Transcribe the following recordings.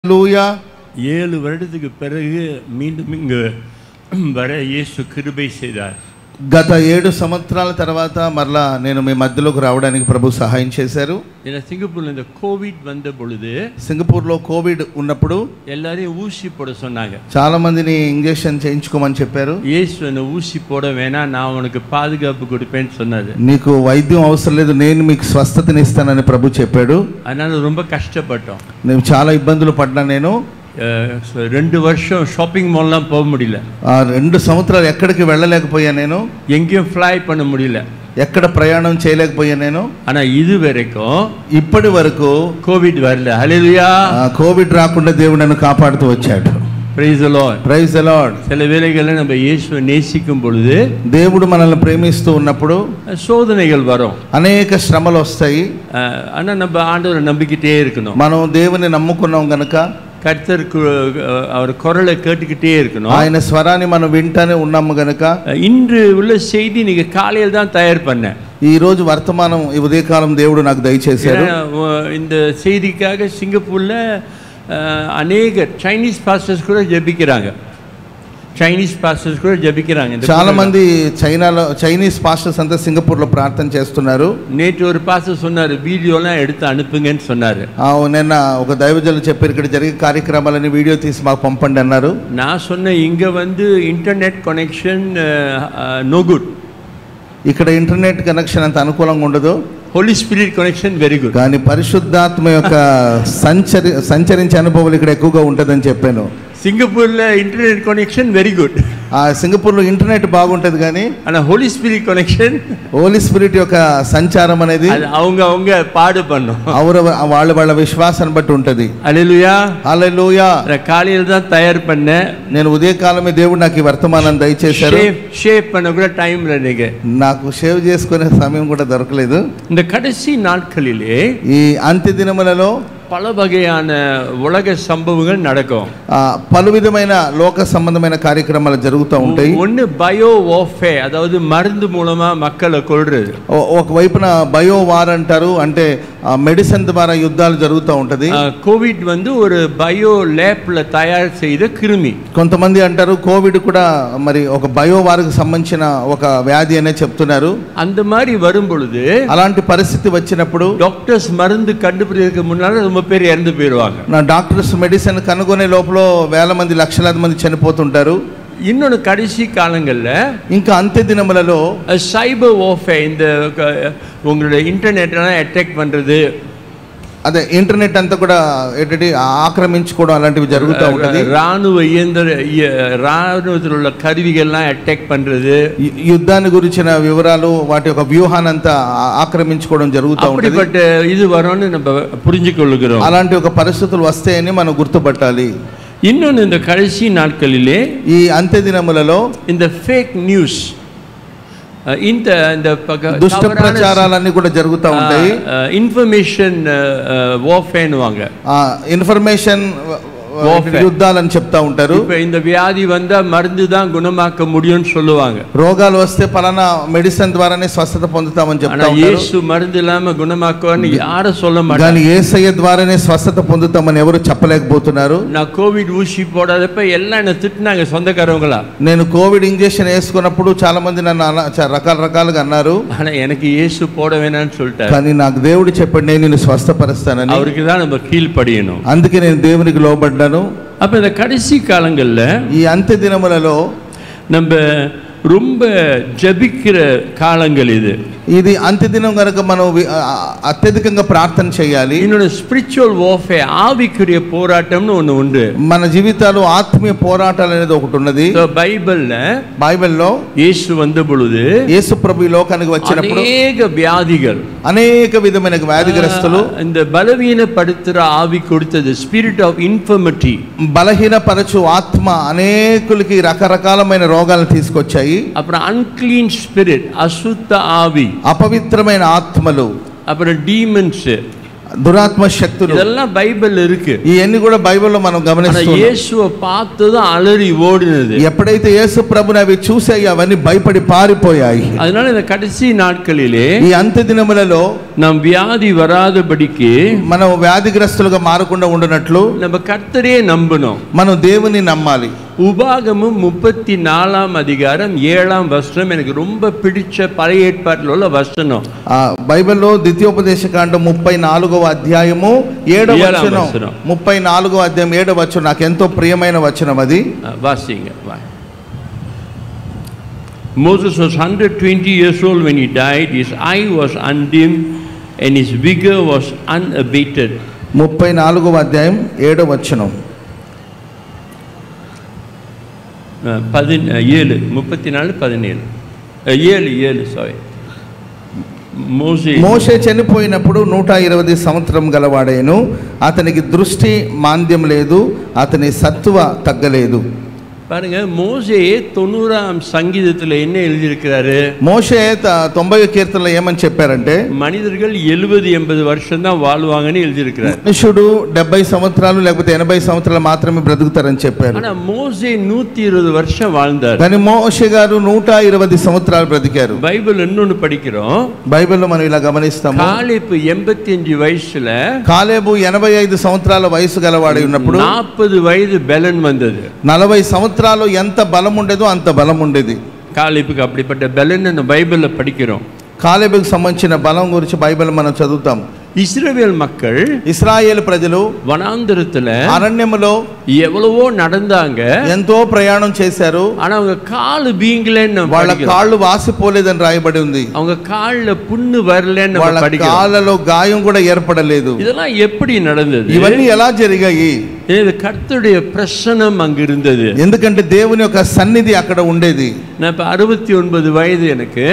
హల్లెలూయా. 7 வருடத்துக்கு பிறகு மீண்டும் இங்கு வர இயேசு கிருபை செய்தார். గత 7 సంవత్సరాల తర్వాత మరలా నేను మీ మధ్యలోకి రావడానికి ప్రభు సహాయం చేశారు. ஏன்னா சிங்கப்பூர்ல இந்த கோவிட் வந்த பொழுது సింగపూర్లో కోవిడ్ ఉన్నప్పుడు எல்லாரையும் ஊசி போட சொன்னாங்க. చాలా మందిని ఇంజెక్షన్ చేయించుకోమని చెప్పారు. இயேசு என்ன ஊசி போட வேணாம், நான் உனக்கு பாதுகாப்பு கொடுப்பேன்னு சொன்னாரு. నీకు వైద్యం అవసరం లేదు, నేను మీకు స్వస్థతని ఇస్తానని ప్రభు చెప్పాడు. அதனால ரொம்ப கஷ்டப்பட்டோம். నేను చాలా ఇబ్బందులు పడ్డా. నేను 2 வருஷம் ஷாப்பிங் மால்லாம் போக முடியல. 2 సంవత్సరాలు ఎక్కడికి వెళ్ళలేకపోయా. నేను எங்கேயும் ஃப்ளை பண்ண முடியல, ఎక్కడ ప్రయాణం చేయలేకపోయా. నేను ஆனா இது வரைக்கும் ఇప్పటి వరకు కోవిడ్ வரல. హల్లెలూయా. కోవిడ్ రాకుండా దేవుడు నన్ను కాపాడుతూ వచ్చాడు. Praise the Lord. Praise the Lord. சில வேளைகளில் நம்ம இயேசுவை நேசிக்கும் பொழுது దేవుడు మనల్ని ప్రేమిస్తూ ఉన్నప్పుడు சோதனைகள் வரும், అనేక శ్రమలు వస్తాయి. ஆனா நம்ம ஆண்டவரை நம்பிக்கிட்டே இருக்கணும். మనం దేవుని నమ్ముకున్నాం గనక கர்த்தருக்கு அவர் குரலை கேட்டுக்கிட்டே இருக்கணும். ఆయన స్వరాన్ని మనం వింటానే ఉన్నాము గనక இன்று உள்ள செய்தி நீங்க காலையில் தான் தயார் பண்ண. ఈ రోజు వర్తమానం ఈ ఉదయకాలం దేవుడు నాకు దయచేశారు. இந்த செய்திக்காக சிங்கப்பூர்ல அநேக சைனீஸ் பாஸ்டர்ஸ் கூட ஜெபிக்கிறாங்க. చాలా మంది చైనీస్ పాస్టర్స్ అంతా సింగపూర్ లో ప్రార్థన చేస్తున్నారు. నేటి ஒரு பாஸ்டர் சொன்னாரு, வீடியோலாம் எடுத்து அனுப்புங்கன்னு சொன்னாரு. నిన్న ఒక దైవజనులు చెప్పారు, ఇక్కడ జరిగే కార్యక్రమాలని వీడియో తీసి మాకు పంపండి అన్నారు. நான் சொன்ன இங்க வந்து ఇంటర్నెట్ కనెక్షన్ నో గుడ్. ఇక్కడ ఇంటర్నెట్ కనెక్షన్ అంత అనుకూలంగా ఉండదు. Holy Spirit connection very good. కానీ పరిశుద్ధాత్మ యొక్క సంచరించే అనుభవాలు ఇక్కడ ఎక్కువగా ఉంటుందని చెప్పాను. సింగపూర్లో ఇంటర్నెట్ కనెక్షన్ వెరీ గుడ్. సింగపూర్లో ఇంటర్నెట్ బాగుంటుంది, కానీ Holy Spirit connection, Holy Spirit యొక్క సంచారం అనేది அவங்க பாடு பண்ணும். వాళ్ళ విశ్వాసాన్ని బట్టి ఉంటది. హల్లెలూయా. హల్లెలూయా. కాலையில தான் தயார் பண்ண. నేను ఉదయకాలమే దేవుడు నాకు ఈ వర్తమానం దయచేశారు. షేవ్ பண்ண கூட டைம் இல்ல. నాకు షేవ్ చేసుకునే సమయం కూడా దొరకలేదు. இந்த கடைசி நாட்களிலே, ఈ అంత్య దినములలో பல வகையான உலக சம்பவங்கள் நடக்கும். పలు విధమైన లోక సంబంధమైన కార్యక్రమాలు జరుగుతూ ఉంటాయి. ஒன்னு பயோ వార్ఫేర్, అதாவது మருந்து మూలమా మక్కల కొల్றது. ఒక వైపున బయో వార్ అంటారు, అంటే మెడిసిన్ ద్వారా యుద్ధాలు జరుగుతూ ఉంటది. కోవిడ్ வந்து ஒரு பயோ ల్యాబ్ல తయారు செய்த கிருமி. కొంతమంది అంటారు కోవిడ్ కూడా మరి ఒక బయో వార్కు సంబంధించిన ఒక వ్యాధి అనే చెప్తున్నారు. அந்த மாதிரி வரும் பொழுது, అలాంటి పరిస్థితి వచ్చినప్పుడు డాక్టర్స్ మருந்து కண்டுபிடிக்கிறதுக்கு முன்னால ரொம்ப பேர் இறந்து போயிடுவாங்க. డాక్టర్స్ మెడిసిన్ కనుగొనే లోపల వేల మంది లక్షలాది మంది చనిపోతుంటారు. இன்னொன்று కடைசி కాలంగల్ల, ఇంకా అంత్య దినములలో సైబర్ వార్ఫేర్, இந்த உங்களுடைய இன்டர்நெட் அட்டாக் பண்றது, అదే ఇంటర్నెట్ అంతా కూడా ఏంటంటే ఆక్రమించుకోవడం అలాంటివి జరుగుతూ ఉంటుంది. రాணுవத்தில் உள்ள கருவிகள்லாம் అటాక్ பண்றது, యుద్ధాన్ని గురించిన వివరాలు వాటి యొక్క వ్యూహాన్ని అంతా ఆక్రమించుకోవడం జరుగుతూ ఉంటుంది. బట్ ఇది వరోని நம்ம புரிஞ்சுకొள்ளுகிறோம். అలాంటి ఒక పరిస్థితులు వస్తాయని మనం గుర్తుపట్టాలి. இன்னொன்று, இந்த கடைசி நாட்களிலே, ఈ అంత్య దినములలో இந்த ఫేక్ న్యూస్, இந்த దుష్ట ప్రచారాలన్నీ కూడా జరుగుతూ ఉంటాయి. ఇన్ఫర్మేషన్ వార్ఫేర్ వాங்க, ఇన్ఫర్మేషన్ యుద్ధాలని చెప్తా ఉంటారు. இந்த வியாதி வந்தா மருந்து தான் குணமாக்க முடியும்னு சொல்லுவாங்க. రోగాలు వస్తే పలానా మెడిసిన్ ద్వారానే స్వస్థత పొందుతామని చెప్తా ఉంటారు. యేసు మருந்து ఇல்லாమ గుణమాకువని யாரும் சொல்ல மாட்டாங்க. కానీ యేసయ్య ద్వారానే స్వస్థత పొందుతామని ఎవరు చెప్పలేకపోతున్నారు. నా కోవిడ్ ఊసి పోడదప్ప ఎல்லாம் என்ன తిట్టినాங்க సొంతకారవங்களா. నేను కోవిడ్ ఇంజెక్షన్ వేసుకున్నప్పుడు చాలా మంది నన్ను రకరకాలుగా అన్నారు. ஆனா எனக்கு యేసు போட வேணாம்னு சொல்லிட்டாரு. కానీ నాకు దేవుడు చెప్పాడు, నేను నిన్ను స్వస్థపరుస్తానని. அவருக்கு தான் நம்ம கீழ்ப்படியணும். అందుకే నేను దేవునికి లోబడ్డాను. அப்ப இந்த கடைசி காலங்கள்ல, ఈ అంత్య దినములలో நம்ம ரொம்ப ஜபிக்கிற காலங்கள் ఇది అంత్య దినం కనుక మనం అత్యధికంగా ప్రార్థన చేయాలి. இன்னொரு ஸ்பிரிச்சுவல் வார்ஃபேர், ఆవికుரிய పోరాటంను ஒன்று உண்டு. మన జీవితాలు ఆత్మీయ పోరాటాలు అనేది ఒకటి ఉన్నది. బైబిల్లో యేసు வந்த பொழுது, యేసు ప్రభు ఈ లోకానికి వచ్చినప్పుడు అనేక వ్యాధిகள், అనేక విధమైన వ్యాధిగ్రస్తులు, இந்த బలహీనపడుతున్న ఆవి கொடுத்தது స్పిరిట్ ఆఫ్ ఇన్ఫర్మిటీ, బలహీనపరచు ఆత్మ అనేకులకి రకరకాలమైన రోగాలను తీసుకొచ్చాయి. అప్పుడు అన్క్లీన్ స్పిరిట్, అశుద్ధ ఆవి, అపవిత్రమైన ఆత్మలు, అప్పుడు డీమన్స్, దురాత్మ శక్తులు, இதெல்லாம் பைபிள் இருக்கு. ఇవన్నీ కూడా బైబిల్లో మనం ஆனா గమనిస్తున్నాం. இயேசுவை பார்த்ததும் அலறி ஓடினது. ఎప్పుడైతే యేసు ప్రభుని అవి చూసాయి అవన్నీ భయపడి పారిపోయాయి. அதனால இந்த கடைசி நாட்களிலே ఈ అంత్య దినములలో நாம் வியாதி வராதபடிக்கு మనం వ్యాధిగ్రస్తులుగా మారకుండా ఉండనట్లు நம்ம కర్తరే நம்பணும். మనం దేవుని నమ్మాలి. உபாகமம் 34 அதிகாரம் 7 வசனம் எனக்கு ரொம்ப பிடிச்ச பழைய ஏற்பாட்டில் உள்ள வசனம். బైబిల్లో ద్వితీయోపదేశ కాండం 34వ అధ్యాయము 7వ వచనం, 34వ అధ్యాయం 7వ వచనం నాకు ఎంతో ప్రియమైన వచనం అది. వాసింగ. Moses was 120 years old when he died. His eye was undimmed and his vigor was unabated. 34వ అధ్యాయం 7వ వచనం. 7 సారీ. మోషే చనిపోయినప్పుడు 120 సంవత్సరం గలవాడేను, అతనికి దృష్టి మాంద్యం లేదు, అతని సత్తువ తగ్గలేదు. பாருங்க, மோசே 90ஆம் சங்கீதத்துல என்ன எழுதி இருக்கிறாரு? మోషే 90వ కీర్తనలో ఏమని చెప్పారంటే మనిదர்கள் 70-80 வருஷம் தான் வாழ்வாங்கன்னு எழுதி இருக்கிறாరు. మనుషుడు 70 సంవత్సరాలు లేకపోతే 80 సంవత్సరాలు మాత్రమే బ్రతుకుతారని చెప్పారు. ஆனா మోసే 120 வருஷம் வாழ்ந்தார். కానీ మోషే గారు 120 సంవత్సరాలు బ్రతికారు. బైబిల్ இன்னொன்னு படிக்கிறோம். బైబిల్లో మనం ఇలా గమనిస్తాము. కాలేబు 85 వయసుல, కాలేబు 85 సంవత్సరాల వయసు గలవాడై ఉన్నప్పుడు 40 వయసు బలం வந்தது. 40 సంవత్సరాలు ఎంత బలం ఉండేదో అంత బలం ఉండేది. కాలేబుకి அப்படிப்பட்ட బలం நம்ம బైబిల్లో படிக்கிறோம். కాలేబుకి సంబంధించిన బలం గురించి బైబిల్ మనం చదువుతాం. இஸ்ரவேல் மக்கள், ఇశ్రాయేలు ప్రజలు వనాంతరத்துல అరణ్యములో எவ்வளவோ நடந்தாங்க, ఎంతో ప్రయాణం చేశారు. ஆனா அவங்க கால் பீங்கலன்னு, వాళ్ళ కాళ్ళు వాసిపోలేదని రాయబడి ఉంది. அவங்க కాళ్ళ పుండు வரலன்னு వాళ్ళ కాళ్ళలో గాయం కూడా ఏర్పడలేదు. இதெல்லாம் எப்படி நடந்தது? ఇవన్నీ ఎలా జరిగాయి? இது கர்த்தருடைய பிரசன்னம் அங்க இருந்தது. ఎందుకంటే దేవుని యొక్క సన్నిధి అక్కడ ఉండేది. நான் இப்ப 69 వయసు, எனக்கு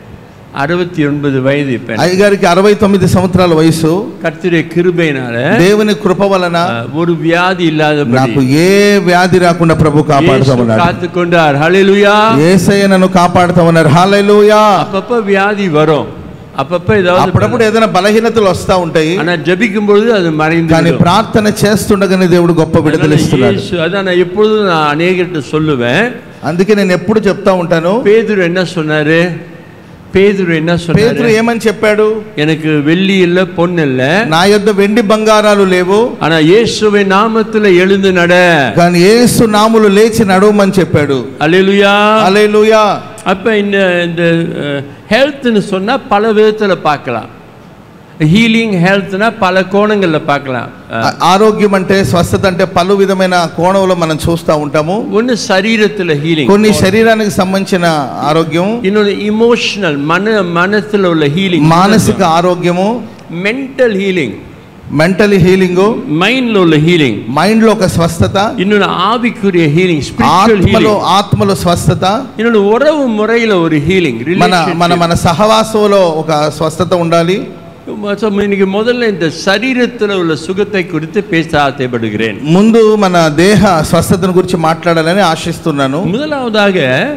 69 వయసు. అయ్యగారికి 69 సంవత్సరాల వయసు. కర్తరుடைய కృపైనాల, దేవుని కృప వలన ஒரு வியாதி இல்லாதபடி నాకు ఏ వ్యాధి రాకుండా ప్రభు కాపాడుతామన్నాడు. కాத்துకొండాர். హల్లెలూయా. యేసయ్య నన్ను కాపాడుతామన్నారు. హల్లెలూయా. அப்பப்ப வியாதி வரும், அப்பப்ப ஏதாவது అప్పుడప్పుడు ఏదైనా బలహీనతలు వస్తా ఉంటాయి. ஆனா ஜெபிக்கும் பொழுது அது மறைந்து, కానీ ప్రార్థన చేస్తుండగానే దేవుడు గొప్ప విడుదల ఇస్తున్నాడు. அதான் நான் எப்பொழுதும் அநேகர்கிட்ட சொல்லுவேன். అందుకే నేను ఎప్పుడు చెప్తా ఉంటాను. பேதுரு என்ன சொன்னாரு? పేతురు ఏమని చెప్పాడు? எனக்கு வெள்ளி இல்ல, பொன் இல்ல, నా యొద్ద వెండి బంగారాలు లేవు, ஆனா இயேசுவின் நாமத்துல எழுந்து நட, కానీ యేసు నామములో లేచి నడవమని చెప్పాడు. హల్లెలూయా, హల్లెలూయా. அப்ப இந்த ஹெல்த்னு சொன்னா பல விதத்துல பார்க்கலாம். హీలింగ్ హెల్త్న పల కోణంలో பார்க்கலாம். ఆరోగ్యం అంటే, స్వస్థత అంటే పలు విధమైన కోణంలో మనం చూస్తూ ఉంటాము. ఒన్న శరీరத்துல హీలింగ్, కొన్ని శరీరానికి సంబంధించిన ఆరోగ్యం, இன்னொரு ఇమోషనల్ మనసులో உள்ள హీలింగ్, మానసిక ఆరోగ్యము, mental healing, mental healing, mind లో உள்ள హీలింగ్, మైండ్ లో ఒక స్వస్థత, இன்னொரு ஆவிக்குரிய ஹீலிங், ஸ்பிரிச்சுவல் ஹீலிங், ఆత్మలో స్వస్థత, இன்னொரு உறவு முறையில ஒரு ஹீலிంగ్, మన సహవాసంలో ఒక స్వస్థత ఉండాలి. இன்னைக்கு முதல்ல இந்த శరీరத்துல உள்ள சுகத்தை குறித்து பேச ஆசைப்படுகிறேன். ముందు మన దేహ స్వస్థతను గురించి మాట్లాడాలని ఆశిస్తున్నాను. முதலாவதாக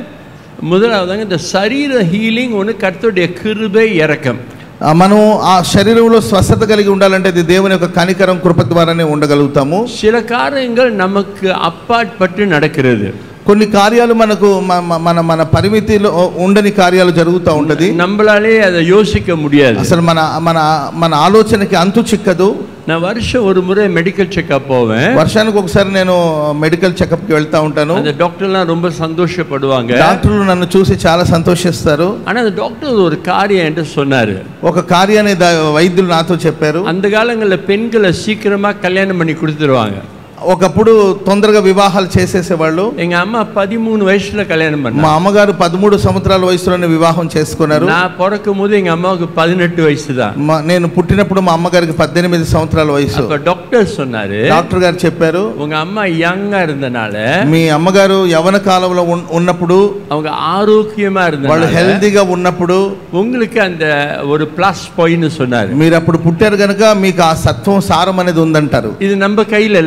இந்த శరీర హీలింగ్ ஒன்று கர்த்தருடைய கிருபை இரக்கம். మనం ఆ శరీరంలో స్వస్థత కలిగి ఉండాలంటే అది దేవుని యొక్క కనికరం కృప ద్వారానే ఉండగలుగుతాము. சில காரியங்கள் நமக்கு அப்பாற்பட்டு நடக்கிறது. కొన్ని కార్యాలు మనకు మన పరిమితిలో ఉండని కార్యాలు జరుగుతూ ఉంటది. நம்மளாலே அதை யோசிக்க முடியாது. అసలు మన ఆలోచనకి అంతు చిక్కదు. நான் வருஷம் ஒரு முறை மெடிக்கல் செக்அப் போவேன். వర్షానికి ఒకసారి నేను మెడికల్ చెకప్ కి వెళ్తా ఉంటాను. அந்த டாக்டர்லாம் ரொம்ப சந்தோஷப்படுவாங்க. డాక్టర్లు నన్ను చూసి చాలా సంతోషిస్తారు. ஆனா அந்த டாக்டர் ஒரு காரியம் என்று சொன்னாரு. ఒక కార్యాన్ని వైద్యులు నాతో చెప్పారు. அந்த காலங்கள்ல பெண்களை சீக்கிரமா கல்யாணம் பண்ணி கொடுத்துருவாங்க. ఒకప్పుడు తొందరగా వివాహాలు చేసేసేవాళ్ళు. எங்க అమ్మ 13 వయసుல కళ్యాణం பண்ணாங்க. మా అమ్మగారు 13 సంవత్సరాల వయసులోనే వివాహం చేసుకున్నారు. నా పొరకముందు எங்க అమ్మకు 18 వయసు தான். నేను పుట్టినప్పుడు మా అమ్మగారికి 18 సంవత్సరాల వయసు. அப்ப డాక్టర్ சொன்னாரு, డాక్టర్ గారు చెప్పారు, உங்க அம்மா యంగా இருந்தனால, మీ అమ్మగారు యవన కాలంలో ఉన్నప్పుడు, அவங்க ஆரோக்கியமா இருந்தனால, వాళ్ళు హెల్తీగా ఉన్నప్పుడు உங்களுக்கு அந்த ஒரு ప్లస్ పాయింట్ சொன்னாரு. మీరు అప్పుడు పుట్టారు గనుక మీకు ఆ సత్వం సారం అనేది ఉందంటారు. ఇది நம்ம கையில இல்ல பாருங்க.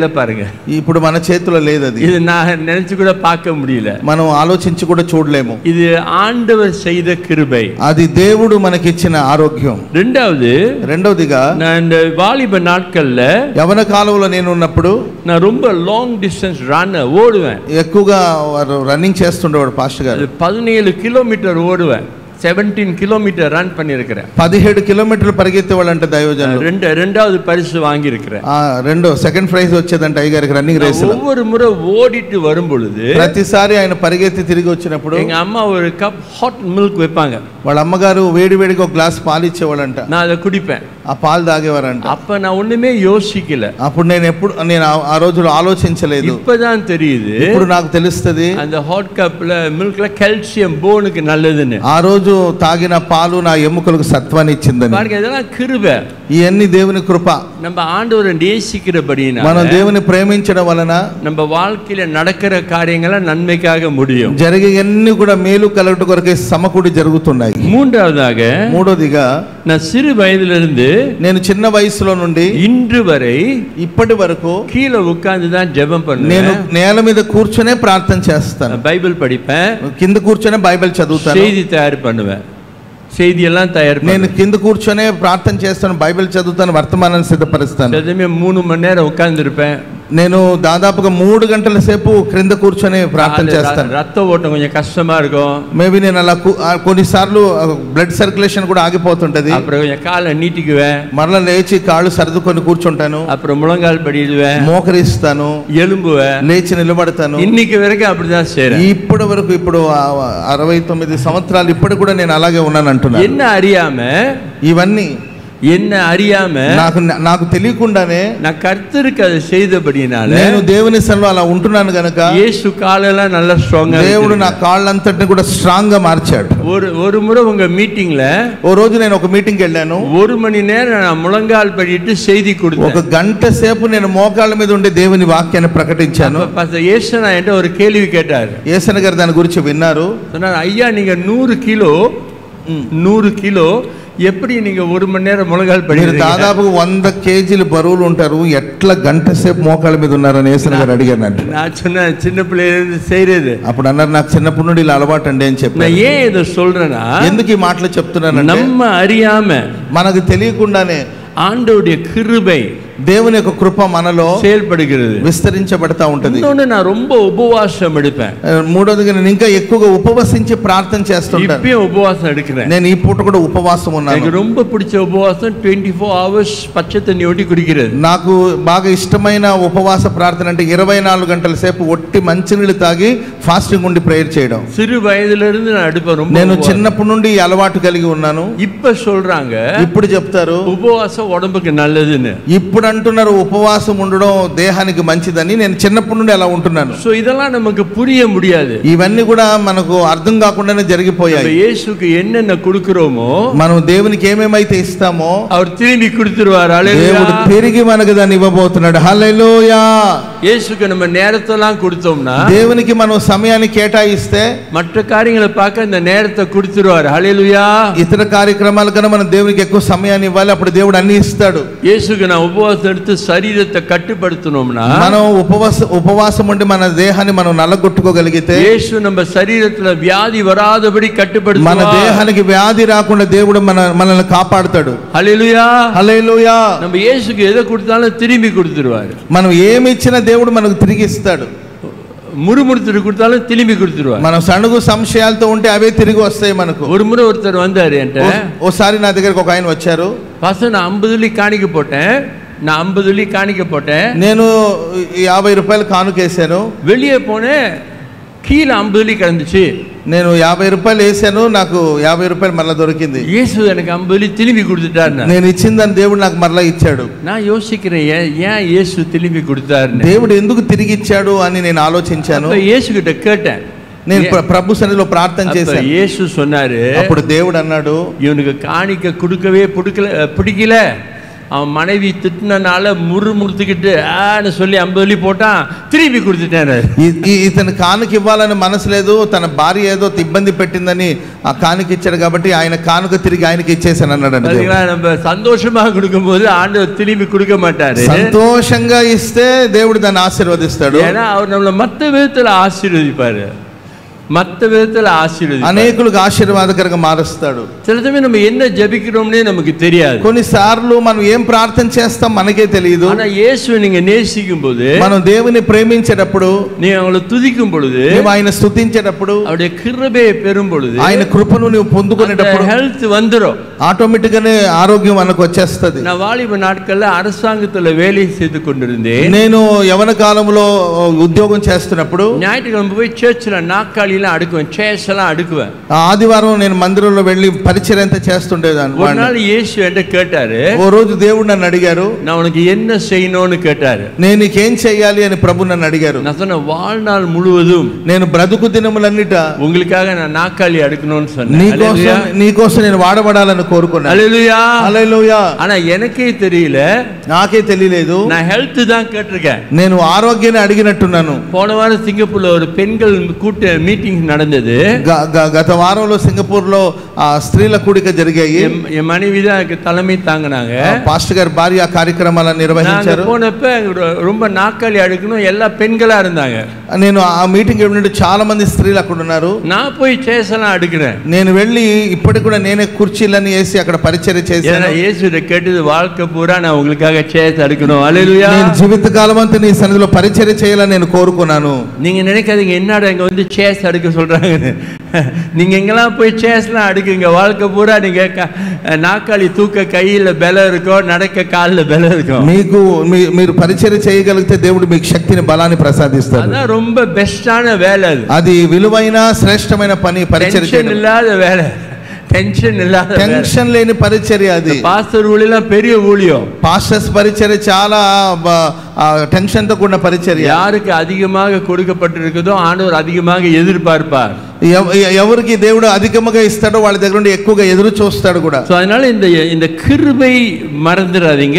ఇప్పుడు మన చేతిలో లేదు అది. இது நான் நினைச்சு கூட பார்க்க முடியல. మనం ఆలోచించి కూడా చూడలేము. இது ஆண்டவர் செய்த கிருபை. అది దేవుడు మనకిచ్చిన ఆరోగ్యం. రెండవదిగా நான் இந்த வாலிப நாட்கள்ல యవన కాలంలో నేను ఉన్నప్పుడు நான் ரொம்ப లాంగ్ డిస్టెన్స్ రన్నర్ ఓడుவேன். ఎక్కువగా రన్నింగ్ చేస్తుండేవాడు పాస్టర్ గారు. 17 కిలోమీటర్ ఓడుவேன். 17 కిలోమీటర్ రన్ பண்ணிருக்கிறேன். 17 కిలోమీటర్లు పరిగెత్తేవాళ్ళంట దైవజనులు. రెండవది పరిసు வாங்கியிருக்கிறேன். సెకండ్ ప్రైజ్ వచ్చేదంట అయ్యగారికి రన్నింగ్ రేస్ లో. ஒவ்வொரு முறை ஓடிட்டு வரும் பொழுது ప్రతిసారి ఆయన పరిగెత్తి తిరిగి వచ్చినప్పుడు எங்க అమ్మ ஒரு కప్ హాట్ మిల్క్ வைப்பாங்க. వాళ్ళ అమ్మగారు వేడి వేడిగా ఒక గ్లాస్ పాలు ఇచ్చేవాళ్ళంట. நான் அதை குடிப்பேன். ఆ పాలు తాగేవారంట. அப்ப நான் ஒண்ணுமே யோசிக்கல. అప్పుడు నేను ఆ రోజులో ఆలోచించలేదు. இப்பதான் தெரியுது. ఇప్పుడు నాకు తెలుస్తది அந்த హాట్ కప్ல మిల్క్ல కాల్షియం బోన్కి நல்லதுன்னு. ఆ రోజు తాగిన పాలు నా ఎముకలకు సత్వాన్ని ఇచ్చిందని. பாருங்க இதெல்லாம் கிருபை. ఇవన్నీ దేవుని కృప. நம்ம ஆண்டவரை நேசிக்கிறபடினா మనం దేవుని ప్రేమించడం వలన நம்ம வாழ்க்கையில நடக்கிற காரியங்களை நன்மைக்காக முடியும். జరిగేవన్నీ కూడా మేలు కలుగుట కొరకే సమకూడి జరుగుతున్నాయి. మూడోదిగా நான் சிறு வயதிலிருந்து నేను చిన్న వయసులో నుండి இன்று வரை ఇప్పటి వరకు கீழே உட்கார்ந்து தான் ஜெபம் பண்ணுவேன். నేను నేల మీద కూర్చొనే ప్రార్థన చేస్తాను. బైబిల్ படிப்பேன். కింద కూర్చొనే బైబిల్ చదువుతాను. செய்தி தயார் பண்ணுவேன். செய்தியெல்லாம் தயார் பண்ணுவேன். నేను కింద కూర్చొనే ప్రార్థన చేస్తాను, బైబిల్ చదువుతాను, వర్తమానాన్ని సిద్ధపరుస్తాను. 3 மணி நேரம் உட்கார்ந்திருப்பேன். నేను దాదాపుగా 3 గంటల సేపు క్రింద కూర్చొని ప్రార్థన చేస్తాను. రక్త ఓటం కొంచెం కష్టమా இருக்கும். మేబీ నేను అలా కొన్నిసార్లు బ్లడ్ సర్క్యులేషన్ కూడా ఆగిపోతుంటది. అప్పుడు కొంచెం కాళ్ళ నీటికివేன். మరలా లేచి కాళ్ళు సర్దుకొని కూర్చుంటాను. అప్పుడు ముళంగాల్ పడిడువేன். మోకరిస్తాను, ఎలుంబువేன், లేచి నిలబడతాను. இன்னைக்கு వరకు அப்படிதான் செய்றேன். ఇప్పటి వరకు ఇప్పుడు 69 సంవత్సరాలు ఇప్పటి కూడా నేను అలాగే ఉన్నాను అంటున్నాను. என்ன அறியாம ఇవన్నీ என்ன அறியாம నాకు తెలియకుండానే నా కర్తருக்கு అది செய்தபடினால నేను దేవుని సన్నిధిలో అలా ఉంటున్నాను గనుక యేసు కాళ్ళెல்லாம் நல்ல స్ట్రాంగ్ గా దేవుడు నా కాళ్ళంతటిని కూడా స్ట్రాంగ్ గా మార్చాడు. ஒரு முறை உங்க மீட்டிங்ல ఓ రోజు నేను ఒక మీటింగ్ కి వెళ్ళాను. 1 மணி நேரம் நான் முழங்கால் படிட்டு செய்தி கொடுத்தேன். ఒక గంట సేపు నేను మోకాళ్ళ మీద ఉండి దేవుని వాక్యాన్ని ప్రకటించాను. పాస్టర్ యేసన అంటే ఒక కేள்வி கேட்டார். యేసన గారు దాని గురించి విన్నారు. சொன்னார், ஐயா நீங்க 100 కిలో எப்படி நீங்க 1 மணி நேரம் முழங்கால் படிக்கிறீங்க? దాదాపు 100 కేజీలు బరువులు ఉంటారు, ఎట్లా గంట సేపు మోకాళ్ళ మీద ఉన్నారని యేసన గారు అడిగారు. நான் சொன்ன சின்ன பிள்ளையிலிருந்து செய்யறது. అప్పుడు అన్నారు, నాకు చిన్నప్పటి నుండి ఇలా అలవాటు అండి అని చెప్పాను. நான் ஏன் இதை சொல்றேன்னா, ఎందుకు ఈ మాటలు చెప్తున్నానంటే நம்ம அறியாம మనకు తెలియకుండానే ఆండవుడి కృపై దేవుని యొక్క కృప మనలో செயல்படுகிறது, విస్తరించబడతా ఉంటది. நான் ரொம்ப ఉపవాసం எடுப்பேன். మూడోదిగా నేను ఇంకా ఎక్కువగా ఉపవసించి ప్రార్థన చేస్తుంటాను. இப்பயும் ఉపవాసం எடுக்கிறேன். నేను ఈ పూట కూడా ఉపవాసం ఉన్నాను. నాకు ரொம்ப பிடிச்ச ఉపవాసం 24 hours పచ్చ తண்ணி ఒట్టి కుడికిறது. నాకు బాగా ఇష్టమైన ఉపవాస ప్రార్థన అంటే 24 గంటల సేపు ఒట్టి మంచినీళ్ళు తాగి ఫాస్టింగ్ ఉండి ప్రేయర్ చేయడం. சிறு వయదిలిருந்து நான் எடுப்பேன். ரொம்ப నేను చిన్నప్పటి నుండి ఈ అలవాటు కలిగి ఉన్నాను. இப்ப சொல்றாங்க, ఇప్పుడు చెప్తారు ఉపవాసం ఉடம்புக்கு நல்லதுன்னு. ఇప్పుడు అంటున్నారు ఉపవాసం ఉండడం దేహానికి మంచిదని. నేను చిన్నప్పటి నుండి అలా ఉంటున్నాను. సో இதெல்லாம் நமக்கு புரிய முடியாது. ఇవన్నీ కూడా మనకు అర్థం కాకుండానే జరిగిపోయాయి. యేసుకి ఎన్నెన్న கொடுக்கிறோమో, మనం దేవునికి ఏమేమైతే ఇస్తామో அவர் திரும்பி கொடுத்துருவார். హల్లెలూయా. దేవుడు తిరిగి మనకు దాన్ని ఇవ్వబోతున్నాడు. హల్లెలూయా. యేసుకి நம்ம நேரத்தெல்லாம் கொடுத்தோம்னா, దేవునికి మనం సమయాన్ని కేటాయిస్తే மற்ற காரியங்களை பார்க்க இந்த நேரத்தை கொடுத்துருவார். హల్లెలూయా. ఇతర కార్యక్రమాల కన్నా మనం దేవునికి ఎక్కువ సమయాన్ని ఇవ్వాలి, అప్పుడు దేవుడు అన్ని ఇస్తాడు. యేసుకి నా ఉపవాసం எடுத்து శరీరத்தை కట్టుబడుతున్నోம்னா, మనం ఉపవాసం ఉండి మన దేహాన్ని మనం నల్లగొట్టుకోగలిగితే, యేసు நம்ம శరీరத்துல వ్యాధి వరాదబడి కట్టుబడుతున్నారు. మన దేహానికి వ్యాధి రాకుండా దేవుడు మనల్ని కాపాడుతాడు. హల్లెలూయా. హల్లెలూయా. நம்ம యేసుకి ఏదో கொடுத்தாலும் திரும்பி கொடுத்துருவார். మనం ఏమి ఇచ్చినా దేవుడు మనకు తిరిగి ఇస్తాడు. మురుమురుతుడు கொடுத்தாலும் திரும்பி கொடுத்துருவார். మనం సణుగు సంశయాలతో ఉంటే అవే తిరిగి వస్తాయి మనకు. ஒரு முறை ஒருத்தர் வந்தாரு అంటే, ఓసారి నా దగ్గరికి ఒక ఆయన వచ్చారు. పాస్టర్ நான் 50 వెల్లి కాணிక పోటేன். நான் 50 వెల్లి కాணிక పోటేன். నేను 50 రూపాయలు కానుకేసాను. வெளியே போனேன், కీల 50 వెల్లి கிடந்துச்சு. నేను 50 రూపాయలు వేసాను, నాకు 50 రూపాయలు మరలా దొరికింది. యేసు எனக்கு 50 వెల్లి திரும்பி கொடுத்துட்டார். నేను ఇచ్చిందని దేవుడు నాకు మరలా ఇచ్చాడు. நான் யோசிக்கிறேன், ஏன் యేసు திரும்பி கொடுத்தார், దేవుడు ఎందుకు తిరిగి ఇచ్చాడు అని నేను ఆలోచించాను. యేసు கிட்ட கேட்டேன். నేను ప్రభు సన్నిధిలో ప్రార్థన చేశాను. యేసు சொன்னாரு, అప్పుడు దేవుడు అన్నాడు, இவனுக்கு காணிக்க கொடுக்கவே பிடிக்கல, அவன் மனைவி திட்டினால முறுமுறுத்துக்கிட்டு ஆன்னு சொல்லி 50 வெள்ளி போட்டான், திரும்பி கொடுத்துட்டாரு. ఇతను కానుక ఇవ్వాలని మనసు లేదు, తన భార్య ఏదో ఇబ్బంది పెట్టిందని ఆ కానుక ఇచ్చాడు కాబట్టి ఆయన కానుక తిరిగి ఆయనకి ఇచ్చేసాను అన్నాడు. நம்ம சந்தோஷமா கொடுக்கும்போது ஆண்டவர் திரும்பி கொடுக்க மாட்டாரு. సంతోషంగా ఇస్తే దేవుడు దాన్ని ఆశీర్వదిస్తాడు. ஏன்னா அவர் நம்மள மத்த விதத்துல ஆசீர்வதிப்பாரு, மற்ற விதத்துல ஆசீர்வதிப்பாரு, అనేకులకు ఆశీర్వాదకరంగా మారుస్తాడు. சில சமயம் நம்ம என்ன ஜெபிக்கிறோம்னே நமக்கு தெரியாது. కొన్నిసార్లు మనం ఏం ప్రార్థన చేస్తాం మనకే తెలియదు. ஆனா இயேசுவை நீங்க நேசிக்கும் போது, మనం దేవుని ప్రేమించేటప్పుడు, நீங்க அவங்களை துதிக்கும் பொழுது, నువ్వు ఆయన స్తుతించేటప్పుడు, அவருடைய கிருபையை பெறும் பொழுது, ఆయన కృపను నువ్వు పొందుకునేటప్పుడు హెల్త్ வந்துரும். ఆటోమేటిక్ గానే ఆరోగ్యం మనకు వచ్చేస్తది. நான் வாலிப நாட்கள்ல அரசாங்கத்துல வேலை செய்து கொண்டிருந்தேன். నేను యవన కాలంలో ఉద్యోగం చేస్తున్నప్పుడు ஞாயிற்றுக்கிழமை போய் சர்ச்சில் நாற்காலியெல்லாம் அடுக்குவேன், சேர்ஸ் எல்லாம் அடுக்குவேன். ఆదివారం నేను మందిరంలో వెళ్ళి పరిచర్య అంతా చేస్తుండేదాన్ని. ஒரு நாள் இயேசு என்கிட்ட கேட்டாரு, ఓ రోజు దేవుడు నన్ను అడిగారు, நான் உனக்கு என்ன செய்யணும்னு கேட்டாரு. నేను నీకేం చెయ్యాలి అని ప్రభు నన్ను అడిగారు. நான் சொன்ன வாழ்நாள் முழுவதும் నేను బ్రతుకు దినములన్నిట உங்களுக்காக நான் நாற்காலி அடுக்கணும்னு சொன்னேன். నీకోసం నేను వాడబడాలని కోరుకున్నాను. హల్లెలూయా హల్లెలూయా. ஆனா எனக்கே தெரியல, నాకే తెలియలేదు, நான் ஹெல்த் தான் கேட்டிருக்கேன். నేను ఆరోగ్యాన్ని అడిగినట్టున్నాను. போன வாரம் సింగపూర్లో ஒரு பெண்கள் கூட்ட மீட்டிங் நடந்தது. గత వారంలో సింగపూర్ లో స్త్రీల కూడిక జరిగాయి. என் மனைவி தான் தலைமை தாங்கினாங்க. పాస్టర్ గారి భార్య ఆ కార్యక్రమాలను నిర్వహించారు. போனப்ப ரொம்ப நாற்காலி அடுக்கணும், எல்லா பெண்களா இருந்தாங்க. నేను ఆ మీటింగ్ వెళ్ళినట్టు చాలా మంది స్త్రీలు అక్కడ ఉన్నారు. நான் போய் சேர்ஸ் எல்லாம் அடுக்கிறேன். నేను వెళ్ళి ఇప్పటికి కూడా నేనే కుర్చీలన్నీ వేసి అక్కడ పరిచర్య చేశాను. இயேசுவை கேட்டது வாழ்க்கை பூரா நான் உங்களுக்காக சேர்ஸ் அடுக்கணும். ஹல்லேலூயா. నేను జీవిత కాలం అంతా నీ సన్నిధిలో పరిచర్య చేయాలని నేను కోరుకున్నాను. நீங்க நினைக்காதீங்க என்னடா இங்க வந்து சேர்ஸ் அடுக்க சொல்றாங்க. நீங்க எங்கெல்லாம் போய் சேர்ஸ்லாம் அடுக்குங்க, வாழ்க்கை பூரா நீங்க நாற்காலி தூக்க கையில பலம் இருக்கும், நடக்க காலில் பலம் இருக்கும். మీకు మీరు పరిచర్య చేయగలిగితే దేవుడు మీకు శక్తిని బలాన్ని ప్రసాదిస్తాడు. அதான் ரொம்ப பெஸ்டான வேலை. అది విలువైన శ్రేష్టమైన పని పరిచర్య చేయడం. இல்லாத வேலை, టెన్షన్ ఇల్లాద టెన్షన్ లేని పరిచర్య అది. పాస్టర్ ఊళ్ళెல்லாம் பெரிய ஊழியம். పాస్టర్స్ పరిచర్య చాలా టెన్షన్ తో కూడిన పరిచర్య. யாருக்கு அதிகமாக கொடுக்கப்பட்டிருக்குதோ ஆண்டவர் அதிகமாக எதிர்பார்ப்பார். ఎవరికి దేవుడు అధికముగా ఇస్తాడో వాళ్ళ దగ్గర నుండి ఎక్కువగా ఎదురు చూస్తాడు కూడా. సో அதனால இந்த கிருபை மறந்துடாதீங்க,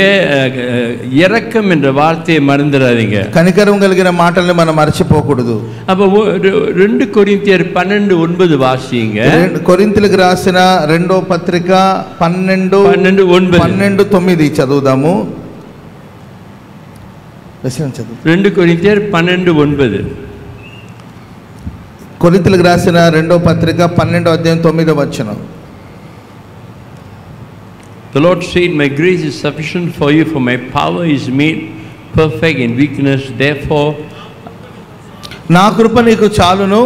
இரக்கம் என்ற வார்த்தையை மறந்துடாதீங்க. కనికరం కలిగిన మాటల్ని మనం మర్చిపోకూడదు. அப்ப 2 కొరింథీయులు 12:9 వాసియంగ. కొరింథీయులకు రాసిన 2వ పత్రిక 12:9 చదువుదాము. 2 కొరింథీయులు 12:9. కొరింథీయులకు రాసిన 2వ పత్రిక 12వ అధ్యాయం 9వ వచనం. The Lord said, "My grace is sufficient for you, for my power is made perfect in weakness. Therefore, నా కృప నీకు చాలును,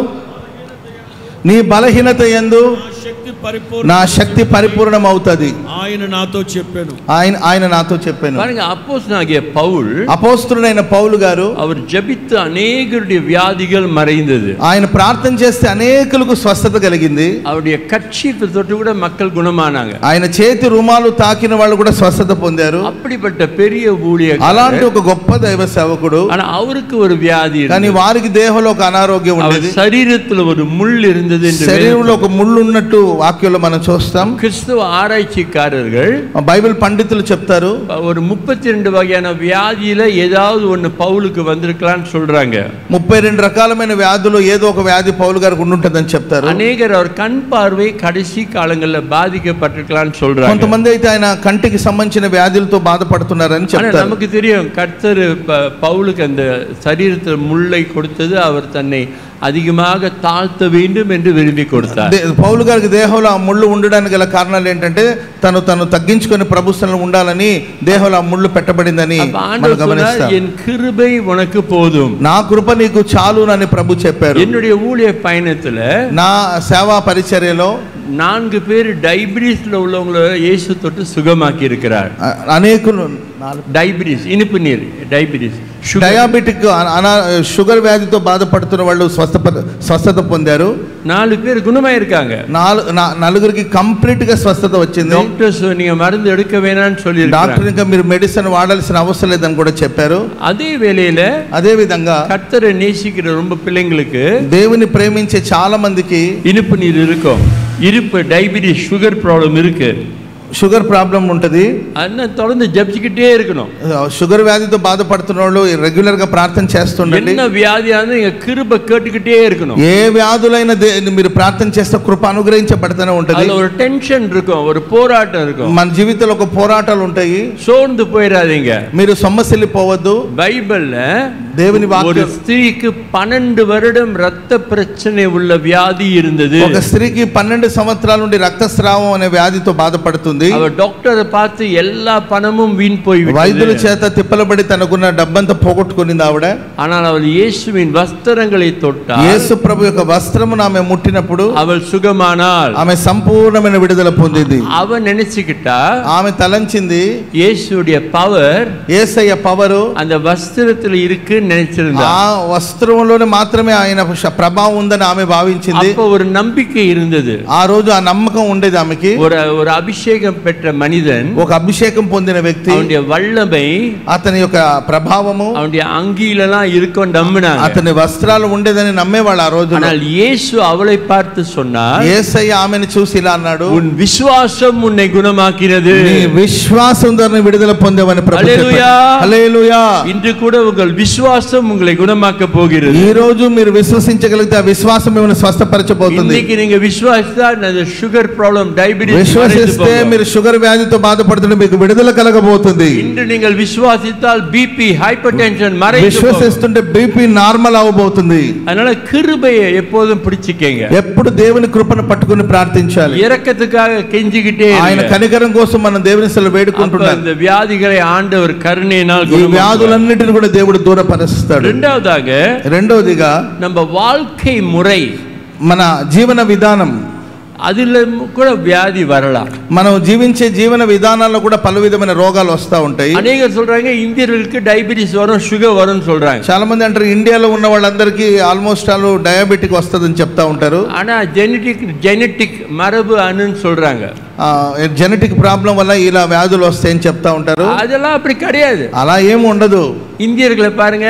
నీ బలహీనత యందు నా శక్తి పరిపూర్ణం అవుతది. ఆయన నాతో చెప్పాను. ఆయన నాతో చెప్పాను. பாருங்க, அப்போஸ்தலனாகிய பவுல், అపోస్తలుడైన పౌలు గారు, அவர் ஜெபித்து அநேகருடைய வியாதிகள் மறைந்தது. ఆయన ప్రార్థన చేస్తే అనేకులకు స్వస్థత కలిగింది. அவருடைய கர்ச்சீஃப் தொட்டு கூட மக்கள் குணமானாங்க. ఆయన చేతి రుమాలు తాకిన వాళ్ళు కూడా స్వస్థత పొందారు. அப்படிப்பட்ட பெரிய ஊழியர், అలాంటి ఒక గొప్ప దైవ సేవకుడు. ஆனா அவருக்கு ஒரு வியாதி, కానీ వారికి దేహంలో ఒక అనారోగ్యం ఉండేది. శరీరத்துல ஒரு ముள் இருந்தது என்று శరీరంలో ఒక ముళ్ళు ఉన్నట్టు వాక్యంలో మనం చూస్తాం. கிறிஸ்தவ ஆராய்ச்சிக்காரர்கள், బైబిల్ పండితులు చెప్తారు, ஒரு 32 வகையான வியாதியில ஏதாவது ஒன்னு பவுலுக்கு வந்திருக்கலாம்னு சொல்றாங்க. 32 రకాలమైన వ్యాధులు ఏదో ఒక వ్యాధి పౌలు గారికి ఉంటుందని చెప్తారు. அநேகர் அவர் கண் பார்வை கடைசி காலங்கள்ல பாதிக்கப்பட்டிருக்கலாம்னு சொல்றாங்க. కొంతమంది అయితే ఆయన కంటికి సంబంధించిన వ్యాధులతో బాధపడుతున్నారని చెప్తారు. நமக்கு தெரியும் கர்த்தர் பவுலுக்கு அந்த சரீரத்தில் முள்ளை கொடுத்தது அவர் தன்னை அதிகமாக தாழ்த்த வேண்டும் என்று விரும்பி கொடுத்தார். పౌలు గారికి దేహంలో ఆ ముళ్ళు ఉండడానికి గల కారణాలు ఏంటంటే తను తగ్గించుకొని ప్రభుత్వంలో ఉండాలని దేహంలో ఆ ముళ్ళు పెట్టబడిందని మనం గమనిస్తాం. என் கிருபை உனக்கு போதும், నా కృప నీకు చాలునని ప్రభు చెప్పారు. என்னுடைய ஊழிய பயணத்துல, నా సేవా పరిచర్యలో 4 பேர் డయాబెటిస్ல உள்ளவங்களை இயேசு தொட்டு சுகமாக்கி இருக்கிறார். అనేకులు డయాబెటిస్, ఇనుపు నీరు, డయాబెటిక్ షుగర్ వ్యాధితో బాధపడుతున్న వాళ్ళు స్వస్థత పొందారు. 4 பேர் குணமாயிருக்காங்க. 4 కంప్లీట్ గా స్వస్థత వచ్చింది. డాక్టర్స్ நீங்க மருந்து எடுக்க வேணாம்னு சொல்லி డాక్టర్ ఇంకా మీరు మెడిసిన్ వాడాల్సిన అవసరం లేదని కూడా చెప్పారు. அதே வேளையில అదే విధంగా கர்த்தரை நேசிக்கிற ரொம்ப பிள்ளைங்களுக்கு, దేవుని ప్రేమించే చాలా మందికి இனிப்பு நீர் இருக்கும், இருப்பு டயபிட்டிஸ் சுகர் ப்ராப்ளம் இருக்கு. షుగర్ ప్రాబ్లం ఉంటుంది, అన్న தொடர்ந்து జపించుக்கிட்டே இருக்கணும். షుగర్ వ్యాధితో బాధపడుతున్న వాళ్ళు రెగ్యులర్ గా ప్రార్థన చేస్తుండండి. என்ன வியாதியானது நீங்க கிருபை கேட்டுக்கிட்டே இருக்கணும். ఏ వ్యాధులైన మీరు ప్రార్థన చేస్తే కృప అనుగ్రహించబడుతూనే ఉంటుంది. அதுல ஒரு டென்ஷன் இருக்கும், ஒரு போరాటం இருக்கும். మన జీవితంలో ఒక పోరాటాలు ఉంటాయి. సోర్ந்து పోయిరాదీங்க, మీరు సొమ్మసిల్లిపోవద్దు. బైబిల్లో దేవుని వాక్యం, ஒரு ஸ்திரீக்கு 12 வருடம் ரத்த பிரச்சனை உள்ள வியாதி இருந்தது. ఒక స్త్రీకి 12 సంవత్సరాల నుండి రక్తస్రావం అనే వ్యాధితో బాధపడుతుంది. அவர் డాక్టర్ பார்த்து எல்லா பணமும் வீண் போய் விட்டது. వైద్యుల చేత తిప్పలబడి తనకున్న డబ్బంతా పోగొట్టుకునింది ఆవిడ. ஆனால் அவள் இயேசுவின் వస్త్రங்களை தொட்டாள். యేసు ప్రభు యొక్క వస్త్రమును ఆమె ముట్టినప్పుడు அவள் சுகமானாள். ఆమె సంపూర్ణమైన విడుదల పొందింది. அவ நினைச்சுக்கிட்டா, ఆమె తలంచింది இயேசுடைய పవర్, యేసయ్య పవరు அந்த వస్త్రத்துல இருக்கு நினைச்சிருந்தா. ఆ వస్త్రంలోనే మాత్రమే ఆయన ప్రభావం ఉందని ఆమె భావించింది. அப்ப ஒரு நம்பிக்கை இருந்தது. ఆ రోజు ఆ నమ్మకం ఉండేది ఆమెకి. ஒரு అభిషేకం பெற்ற மனிதன், ఒక అభిషేకం పొందిన వ్యక్తి, அவனுடைய வல்லமை, అతని యొక్క ప్రభావము அவனுடைய అంగీలலாம் இருக்கும் నమ్మినాங்க. అతని వస్త్రాలు ఉండేదని నమ్మేవాళ్ళు ఆ రోజు. ஆனால் இயேசு அவளை பார்த்து சொன்னார், యేసయ్య ఆమెను చూసి ఇలా అన్నాడు, உன் విశ్వాసం உன்னை గుణமாకినது. నీ విశ్వాసం ద్వారా విడుదల పొందావని ప్రభు చెప్పాడు. హల్లెలూయా, హల్లెలూయా. இன்று கூட உங்கள் విశ్వాసం உங்களை గుణమాக்க போகிறது. ఈ రోజు మీరు విశ్వసించగలిగితే ఆ విశ్వాసం మిమ్మల్ని స్వస్థపరచబోతుంది. இன்னைக்கு நீங்க విశ్వాసిస్తే அந்த షుగర్ ప్రాబ్లం, డయాబెటిస్, విశ్వసిస్తే మీరు షుగర్ వ్యాధితో బాధపడుతుంటే మీకు విడుదల కలగబోతుంది. இன்று நீங்கள் விசுவாசித்தால் பிபி, ஹைப்பர் டென்ஷன் மறைந்து విశ్వసిస్తుంటే బీపీ నార్మల్ అవబోతుంది. அதனால கிருபையை எப்போதும் பிடிச்சிக்கங்க. ఎప్పుడు దేవుని కృపను పట్టుకుని ప్రార్థించాలి. இரக்கத்துக்காக கெஞ்சிக்கிட்டே ఆయన కనికరం కోసం మనం దేవుని సన్నిధిలో వేడుకుంటున్నాం. இந்த வியாதிகளை ఆండவர் కరుణైనాల్ ఈ వ్యాధులన్నిటిని కూడా దేవుడు దూరపరుస్తాడు. రెండవదిగా நம்ம வாழ்க்கை మురై, మన జీవన విధానం, அதுல கூட வியாதி வரலாம். మనం జీవించే జీవన విధానాల్లో కూడా పలు విధమైన రోగాలు వస్తూ ఉంటాయి. అనేకరు சொல்றாங்க இந்தியர்களுக்கு డయాబెటిస్ వரும், షుగర్ వரும் சொல்றாங்க. చాలా మంది అంటారు ఇండియాలో ఉన్న వాళ్ళందరికీ ఆల్మోస్ట్ ఆల్ డయాబెటిక్ వస్తుందని చెప్తా ఉంటారు. ஆனா జెనెటిక్ మరబు అను சொல்றாங்க. జెనెటిక్ ప్రాబ్లం వల్ల ఇలా వ్యాధులు వస్తాయని చెప్తా ఉంటారు. அதெல்லாம் அப்படி கிடையாது. అలా ఏమి ఉండదు. இந்தியர்களை பாருங்க,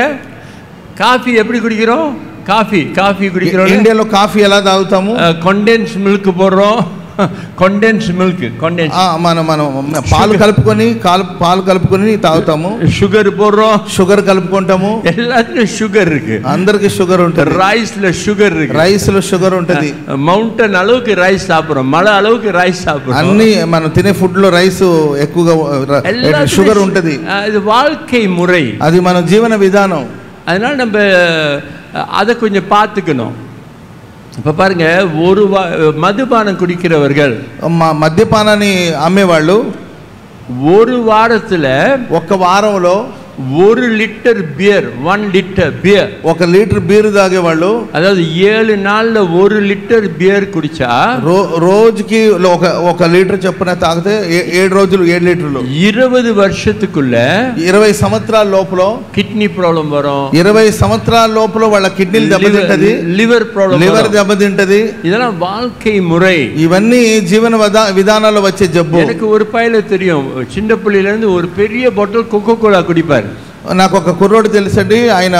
காஃபி எப்படி குடிக்கிறோம்? காஃபி குடிக்கிறோம். ఇండియాలో కాఫీ ఎలా తాగుతాము? కండెన్స్ మిల్క్ పోடுறோம். కండెన్స్ మిల్క్, మనం పాలు కలుపుకొని తాగుతాము. షుగర్ போடுறோம், షుగర్ కలుపుకుంటాము. எல்லாத்துலயும் షుగర్ இருக்கு. అందరికి షుగర్ ఉంటుంది. రైస్ல షుగర్ ఇருக்கு. రైస్లో షుగర్ ఉంటుంది. మౌంటైన్ அளவுக்கு రైస్ சாப்பிடுறோம், మலை அளவுக்கு రైస్ సాப்பிடுறோம். అన్ని మనం తినే ఫుడ్ లో రైస్ ఎక్కువగా షుగర్ ఉంటుంది. ఇది வாழ்க்கை முறை, అది మన జీవన విధానం. அதனால நம்ம அதை கொஞ்சம் பார்த்துக்கணும். இப்ப பாருங்க, ஒரு மதுபானம் குடிக்கிறவர்கள், మద్యపానాన్ని అమ్మేవాళ్ళు ஒரு వారத்துல, ఒక వారంలో 1 litre beer, 1 litre beer, 1 litre beer తాగేవాళ్ళు. అதாவது 7 నాళ్ళ 1 లీటర్ బియర్ కుడిచా రోజుకి 1 లీటర్ చొప్పున తాగితే 7 రోజులు 7 లీటర్లు. 20 வருஷத்துக்குள்ள 20 సంవత్సరాల లోపల కిడ్నీ ప్రాబ్లం వரும். 20 సంవత్సరాల లోపల వాళ్ళ కిడ్నీలు దెబ్బతింటది, లివర్ ప్రాబ్లం, లివర్ దెబ్బతింటది. இதெல்லாம் வாழ்க்கை முறை. ఇవన్నీ జీవన విధానాల్లో వచ్చే జబ్బు. எனக்கு ஒரு பையல தெரியும், சின்ன பிள்ளையில இருந்து ஒரு பெரிய బాటిల్ కోకో కోలా కుడిపారు. నాకు ఒక కుర్రోడు తెలుసండి, ఆయన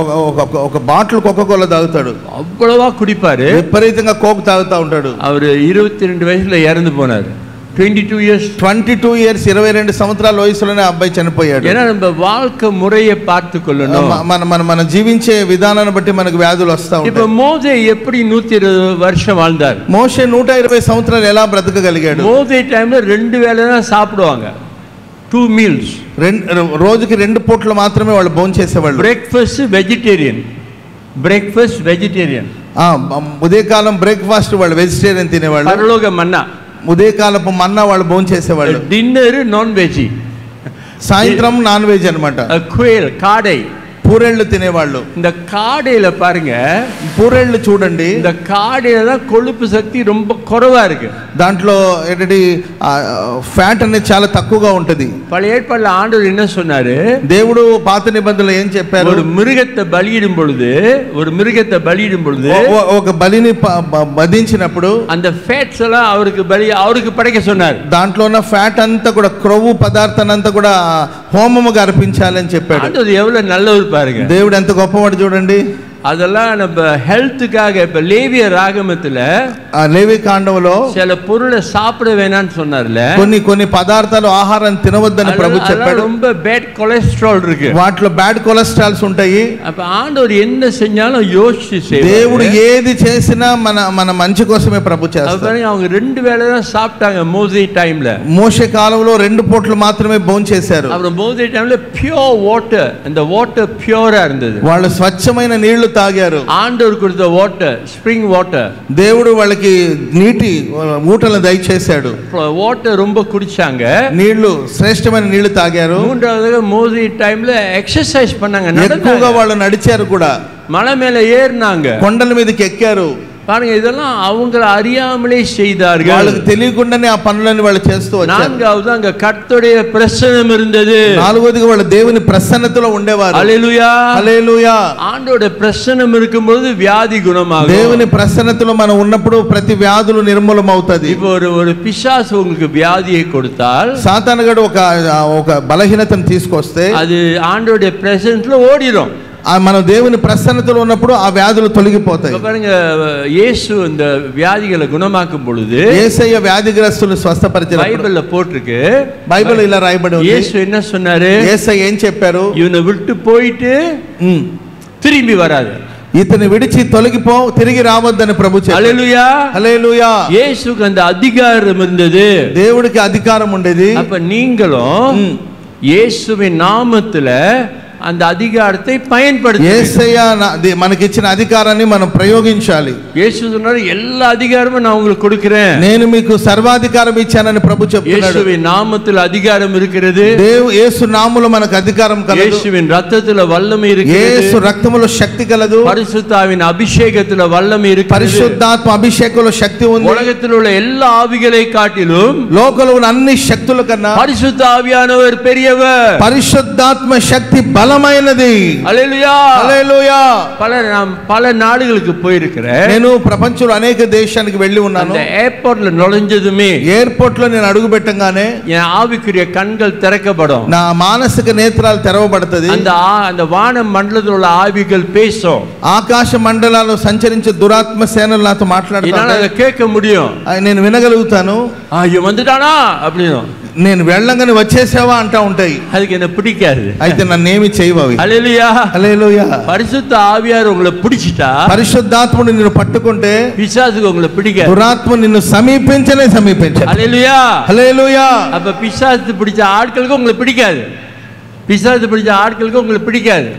ఒక బాటిల్ కోకో కోలా తాగుతాడు. అவ்வளవా కుడిపారు, విపరీతంగా కోక్ తాగుతూ ఉంటాడు. அவர் 22 వయసులో ఇறந்து పోనారు. 22 years, 22 సంవత్సరాల వయసులోనే అబ్బాయి చనిపోయాడు. ஏன்னா நம்ம வாழ்க்கை முறையை பார்த்து கொள்ளணும். మన జీవించే విధానాన్ని బట్టి మనకు వ్యాధులు వస్తా ఉంటాయి. இப்ப మోసే எப்படி 120 வருஷம் வாழ்ந்தார்? మోషే 120 సంవత్సరాలు ఎలా బ్రతకగలిగాడు? మోసే టైంలో 2 వేళ సాப்பிடுவாங்க, 2 meals. రోజుకి 2 పూటలు మాత్రమే వాళ్ళు భోజనం చేసేవాళ్ళు. Breakfast vegetarian. ఉదయకాలం బ్రేక్ఫాస్ట్ వాళ్ళు వెజిటేరియన్ తినేవాళ్ళు. పరలోక మన్నా, ఉదయకాలపు మన్నా వాళ్ళు భోజనం చేసేవాళ్ళు. డిన్నర్ నాన్ వెజ్, సాయంత్రం నాన్ వెజ్ అన్నమాట. క్వేల్, కాడై, పూరేళ్ళు తినేవాళ్ళు. இந்த காடையில பாருங்க, పూరేళ్ళు చూడండి, இந்த காடையில தான் கொழுப்பு சக்தி ரொம்ப குறைவா இருக்கு. దాంట్లో ఏంటి ఫ్యాట్ అనేది చాలా తక్కువగా ఉంటది. பழைய ஏற்பாடுல ஆண்டவர் என்ன சொன்னாரு? దేవుడు పాత నిబంధనలో ఏం చెప్పారు? ஒரு மிருகத்தை பலியிடும் பொழுது ఒక బలిని వధించినప్పుడు அந்த ஃபேட்ஸ் எல்லாம் அவருக்கு పడక சொன்னாరు. దాంట్లో ఉన్న ఫ్యాట్ అంతా కూడా, క్రొవ్వు పదార్థాన్ని అంతా కూడా హోమముగా అర్పించాలని చెప్పాడు. அது எவ்வளவு நல்லவர் பாருங்க. దేవుడు ఎంత గొప్పవాడు చూడండి. அதெல்லாம் நம்ம ஹெல்த்துக்காக. இப்ப லேவிய ராகமத்துல లేవి కాండంలో சில பொருளை சாப்பிட வேணாம்னு சொன்னார்ல, కొన్ని పదార్థాలు ఆహారం తినవద్దని ప్రభు చెప్పాడు. ரொம்ப பேட் கொலஸ்ட்ரால் இருக்கு, వాటిలో బ్యాడ్ కొలెస్ట్రాల్స్ ఉంటాయి. அப்ப ఆండவர் என்ன செஞ்சாலும் யோசிச்சு செய்வார். దేవుడు ఏది చేసినా మన మంచి కోసమే ప్రభు చేస్తాడు. அவங்க 2 வேளை தான் சாப்பிட்டாங்க மோசே டைம்ல. మోషే కాలంలో 2 పూటలు మాత్రమే భోంచేశారు. அப்புறம் மோசே டைம்ல பியூர் வாட்டர், அந்த வாட்டர் பியூரா இருந்தது. వాళ్ళు స్వచ్ఛమైన నీళ్లు తాగారు. ఆండவர் கொடுத்த వాటర్ స్ప్రింగ్ వాటర్, దేవుడు వాళ్ళకి నీటి ఊటలను దయచేశాడు. వాటర్ ரொம்ப குடிச்சாங்க, నీళ్లు శ్రేష్టమైన నీళ్లు తాగారు. மூன்றாவதுగా மோசே டைம்ல எக்ஸர்சைஸ் பண்ணாங்க, ఎక్కువగా వాళ్ళు నడిచారు కూడా. மலை மேல ஏறினாங்க, కొండల మీదకి ఎక్కారు. பாருங்க, இதெல்லாம் அவங்கள அறியாமலே செய்தார்கள். వాళ్ళకి తెలియకుండానే ఆ పనులను వాళ్ళు చేస్తూ వచ్చారు. நான்காவது அங்க கர்த்தருடைய பிரசன்னம் இருந்தது. నాలుగోదిగా వాళ్ళు దేవుని ప్రసన్నతలో ఉండేవారు. హల్లెలూయా హల్లెలూయా. ஆண்டவருடைய பிரசன்னம் இருக்கும்போது வியாதி குணமாகும். దేవుని ప్రసన్నతలో మనం ఉన్నప్పుడు ప్రతి వ్యాధులు నిర్మూలమవుతది. இப்போ ஒரு பிசாசு உங்களுக்கு வியாதியை கொடுத்தால், సాతానుగాడు ఒక బలహీనతను తీసుకొస్తే அது ஆண்டவருடைய பிரசன்னத்துல ஓடிடும். మనం దేవుని ప్రసన్నతలో ఉన్నప్పుడు ఆ వ్యాధులు తొలగిపోతాయి. பாருங்க, இயேசு இந்த வியாதிகளை குணமாக்கும் பொழுது యేసయ్య వ్యాధిగ్రస్తులను స్వస్థపరిచారు. బైబిల్లో போட்டிருக்கு. బైబిల్ ఇలా రాయబడి ఉంది. இயேசு என்ன சொன்னாரு? యేసయ్య ఏం చెప్పారు? இவனை விட்டு போயிட்டு திரும்பி வராது, ఇతని విడిచి తొలగిపో, తిరిగి రావద్దని ప్రభు చెప్పారు. హల్లెలూయా హల్లెలూయా. இயேசுக்கு அந்த அதிகாரம் இருந்தது, దేవుడికి అధికారం ఉండేది. அப்ப நீங்களும் இயேசுவின் நாமத்துல அந்த அதிகாரத்தை பயன்படுத்தி, యేసయ్య మనకిచ్చిన అధికారాన్ని మనం ప్రయోగించాలి. యేసు சொன்னாரு, எல்லா அதிகாரமும் நான் உங்களுக்கு கொடுக்கிறேன், నేను మీకు సర్వాధికారం ఇచ్చానని ప్రభు చెప్తున్నాడు. இயேசுவின் நாமத்துல அதிகாரம் இருக்கிறது, యేసు నామములో మనకు అధికారం కలదు. இயேசுவின் ரத்தத்துல வல்லமை இருக்கிறது, యేసు రక్తములో శక్తి కలదు. பரிசுத்தாவின் அபிஷேகத்துல வல்லமை இருக்கிறது, పరిశుద్ధాత్మ అభిషేకంలో శక్తి ఉంది. உலகத்தில் உள்ள எல்லா ஆவிகளை காட்டிலும் లోకంలో ఉన్న అన్ని శక్తుల కన్నా பரிசுத்த ஆவியானவர் பெரியவர், పరిశుద్ధాత్మ శక్తి బలమైనది. హల్లెలూయా హల్లెలూయా. பல நாடுகளுக்கு போயிருக்கிறேன், నేను ప్రపంచంలో అనేక దేశానికి వెళ్ళి ఉన్నాను. அந்த ஏர்போர்ட்ல நுழைஞ்சதுமே, ఎయిర్పోర్ట్ లో నేను అడుగు పెట్టగానే என் ஆவிக்குரிய கண்கள் திறக்கப்படும், నా మానసిక నేత్రాలు తెరవబడతది. அந்த வான மண்டலத்தில் உள்ள ஆவிகள் பேசும், ఆకాశ మండలాల్లో సంచరించే దురాత్మ సేనలు నాతో మాట్లాడతాయి. என்னால அதை கேட்க முடியும், నేను వినగలుగుతాను. ஐயோ வந்துட்டானா அப்படின்னு, నేను వెళ్ళంగానే వచ్చేసావా అంటా ఉంటాయి. அதுக்கு என்ன பிடிக்காது, అయితే నన్నేమి చేయవు అవి. హల్లెలూయా హల్లెలూయా. பரிசுத்த ஆவியார் உங்களை பிடிச்சிட்டா, పరిశుద్ధాత్ముడు నిన్ను పట్టుకుంటే பிசாசுக்கு உங்களை பிடிக்காது, దురాత్మ నిన్ను సమీపించనే సమీపించదు. ஹல்லேலூயா హల్లెలూయా. அப்ப பிசாசு பிடிச்ச ஆட்களுக்கு உங்களை பிடிக்காது, பிசாசு பிடிச்ச ஆட்களுக்கு உங்களை பிடிக்காது.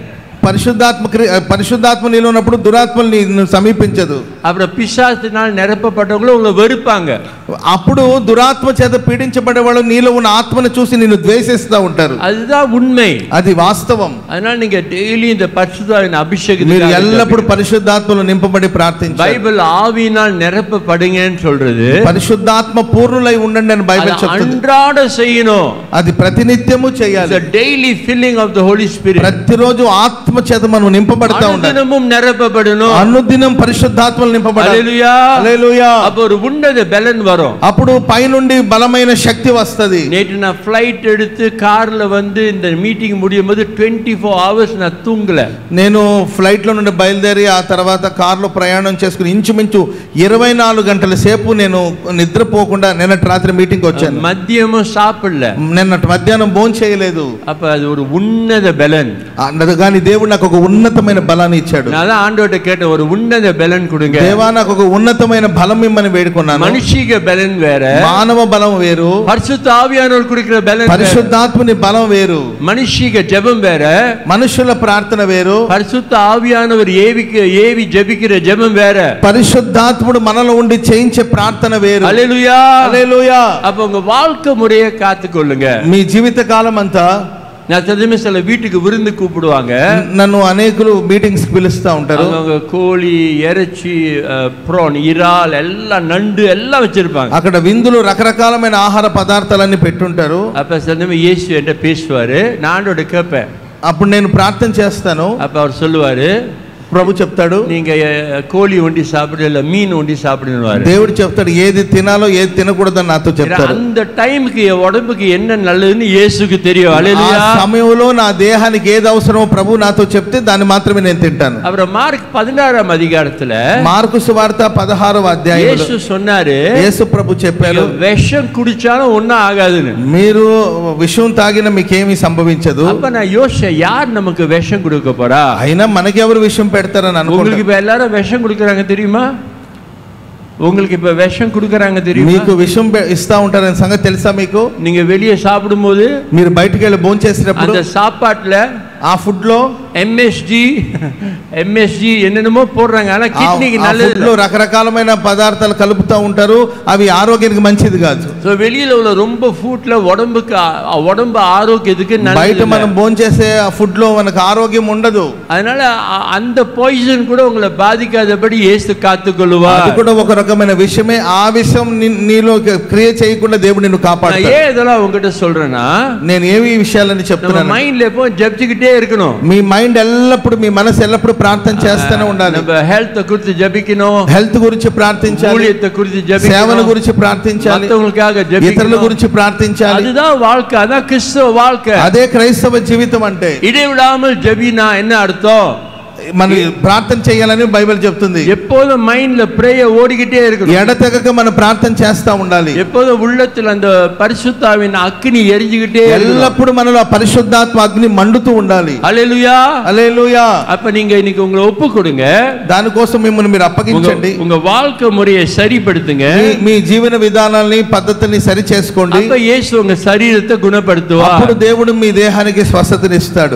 పరిశుద్ధాత్మ నీలో ఉన్నప్పుడు దురాత్మలు నిన్ను సమీపించదు. அப்புறம் பிசாசினால் நிரப்பப்பட்டவங்களும் உங்களை வெறுப்பாங்க. అప్పుడు దురాత్మ చేత పీడించబడే వాళ్ళు నీలో ఉన్న ఆత్మను చూసి నిన్ను ద్వేషిస్తూ ఉంటారు. அதுதான் உண்மை, అది వాస్తవం. அதனால நீங்க டெய்லி இந்த பரிசுத்தாவின் அபிஷேகத்தை, మీరు ఎల్లప్పుడూ పరిశుద్ధాత్మలో నింపబడి ప్రార్థించాలి. பைபிள் ஆவியினால் நிரப்பப்படுங்கன்னு சொல்றது, పరిశుద్ధాత్మ పూర్ణులై ఉండండి అని బైబిల్ చెప్తుంది. அன்றாட செய்யணும், అది ప్రతినిత్యము చేయాలి. the daily filling of the holy spirit, ప్రతిరోజు ఆత్మ చేత మనం నింపబడతా ఉండాలి. అనుదినமும் நிரப்பப்படணும், అనుదినం పరిశుద్ధాత్మలో నింపబడాలి. హల్లెలూయా హల్లెలూయా. அப்ப ஒரு உன்னத பலன் வரும், అప్పుడు పైనుండి బలమైన శక్తి వస్తది. நேற்று நான் ஃப்ளைட் எடுத்து కార్ல வந்து இந்த மீட்டிங் முடியும் போது 24 hours நான் தூங்கல. నేను ఫ్లైట్ లో నుండి బయలుదేరి ఆ తర్వాత కార్లో ప్రయాణం చేసుకుని ఇంచుమించు 24 గంటల సేపు నేను నిద్రపోకుండా నిన్నటి రాత్రి మీటింగ్ వచ్చాను. మధ్యాహ్నం సాப்பிடல, నిన్నటి మధ్యాహ్నం భోజనం చేయలేదు. அப்ப அது ஒரு உன்னத பலன். కానీ దేవుడు నాకు ఒక ఉన్నతమైన బలాన్ని ఇచ్చాడు. நான் ஆண்டவர்ட்ட கேட்டேன், ஒரு உன்னத பலன் கொடுங்க. దేవా నాకు ఒక ఉన్నతమైన బలం ఇమ్మని వేడుకున్నాను. మనిషిక బలం వేற, మానవ బలం వేరు. పరిశుద్ధ ఆవియానவர் கொடுக்கிற బలం, పరిశుద్ధాత్మని బలం వేరు. మనిషిక జెபம் వేற, మనుషుల ప్రార్థన వేరు. పరిశుద్ధ ఆవియానவர் ఏవి జెபிக்கிற జెபம் వేற, పరిశుద్ధాత్ముడు మనలో ఉండి చేయించే ప్రార్థన వేరు. హల్లెలూయా హల్లెలూయా. அப்ப உங்க வாழ்க்கை முறையை காத்துக்கொள்ளுங்க. మీ జీవిత కాలం అంతా நான் சில வீட்டுக்கு விருந்து கூப்பிடுவாங்க, నన్ను అనేకులు మీటింగ్స్ కి పిలుస్తా ఉంటారు. அவங்க கோழி, இறைச்சி, ப்ரான், ఇరాల్ எல்லாம் நண்டு எல்லாம் வச்சிருப்பாங்க. అక్కడ విందులు రకరకాలమైన ఆహార పదార్థాలన్నీ పెట్టుంటారు. அப்ப சில இயேசு என்கிட்ட பேசுவாரு, நான் ஆண்டவர்ட்ட கேட்பேன். అప్పుడు నేను ప్రార్థన చేస్తాను. அப்ப அவர் சொல்லுவாரு, ప్రభు చెప్తాడు நீங்க கோழி ஒண்டி சாப்பிடல மீன் ஒண்டி சாப்பிடுவாரு. దేవుడు చెప్తాడు ఏది తినాలో ఏది తినకూడదని నాతో చెప్తాడు. அந்த டைமுக்கு உடம்புக்கு என்ன நல்லதுன்னு இயேசுக்கு தெரியும். ஹalleluya. ఆ సమయంలో నా దేహానికి ఏది అవసరమో ప్రభు నాతో చెప్తే దాన్ని మాత్రమే నేను తింటాను. அப்புறம் மார்க் 16ஆம் அதிகாரத்துல మార్కు సువార్త 16వ అధ్యాయంలో యేసు சொன்னாரு, యేసు ప్రభు చెప్పారు விஷம் குடிச்சாலும் ஒண்ணும் ஆகாதுன்னு. మీరు విషం తాగినా మీకేమీ సంభవించదు. அப்ப நான் யோசிச்சேன், யார் நமக்கு விஷம் கொடுக்க போறா? అయినా మనకెవరు విషం పెడతారని అనుకుంటా. உங்களுக்கு இப்ப எல்லாரும் விஷம் கொடுக்கறாங்க தெரியுமா? உங்களுக்கு இப்ப விஷம் கொடுக்கறாங்க தெரியுமா? మీకు విషం ఇస్తా ఉంటారని సంగతి తెలుసా మీకు? நீங்க வெளியே சாப்பிடும்போது, మీరు బయటికి వెళ్ళి భోంచేసినప్పుడు அந்த சாப்பாட்டுல ఆ ఫుడ్ లో ఎంఎస్జి என்னென்னமோ போடுறாங்க. ஆனா கிட்னிக்கு நல்லது இல்ல. రకరకాలమైన పదార్థాలు కలుపుతా ఉంటారు, అవి ఆరోగ్యానికి మంచిది కాదు. సో வெளியில உள்ள ரொம்ப ஃபுட்ல உடம்பு ஆரோக்கியத்துக்கு நல்லது. బయట మనం భోంచేసే ఆ ఫుడ్ లో మనకు ఆరోగ్యం ఉండదు. அதனால அந்த பாய்சன் கூட உங்களை பாதிக்காதபடி இயேசு காத்துக்கொள்வார். అది కూడా ఒక రకమైన విషయమే. ఆ విషయం నీలో క్రియ చేయకుండా దేవుడు నిన్ను కాపాడతాడు. నేను ఏదలా உங்ககிட்ட சொல்றேனா, నేను ఏవి విషయాలని చెప్తున్నాను, మైండ్ లో జపిச்சுக்கிட்டே இருக்கணும். మీ మైండ్ ఎల్లప్పుడు, మీ మనసు ఎల్లప్పుడు ప్రార్థన చేస్తూనే ఉండాలి. హెల్త్ గురించి జపికணும், హెల్త్ గురించి ప్రార్థించాలి, ஊழியத்தை குறித்து ஜெபிக்கணும், సేవల గురించి ప్రార్థించాలి, மத்தவங்களுக்காக ஜெபிக்கணும், ఇతరుల గురించి ప్రార్థించాలి. அதுதான் வாழ்க்கை, அதான் கிறிஸ்தவ வாழ்க்கை. అదే క్రైస్తవ జీవితం అంటే. இடைவிடாமல் ஜெபினா என்ன அர்த்தம்? మనం ప్రార్థన చేయాలని బైబిల్ చెప్తుంది. எப்போதும் மைண்ட்ல பிரேயர் ஓடிக்கிட்டே இருக்கணும். ఎడతెగక మనం ప్రార్థన చేస్తా ఉండాలి. எப்போதும் உள்ளத்துல அந்த பரிசுத்தாவின் அக்கினி எரிஞ்சிக்கிட்டே ఎల్లప్పుడు మనలో పరిశుద్ధాత్మ అగ్ని మండుతూ ఉండాలి. హల్లెలూయా, హల్లెలూయా. அப்ப நீங்க இன்னைக்கு உங்களை ஒப்பு கொடுங்க. దానికోసం మిమ్మల్ని మీరు అప్పగించండి. உங்க வாழ்க்கை முறையை சரிப்படுத்துங்க. మీ జీవన విధానాల్ని, పద్ధతుల్ని సరి చేసుకోండి. அப்ப இயேசு உங்க சரீரத்தை குணப்படுத்துவார். అప్పుడు దేవుడు మీ దేహానికి స్వస్థతనిస్తాడు.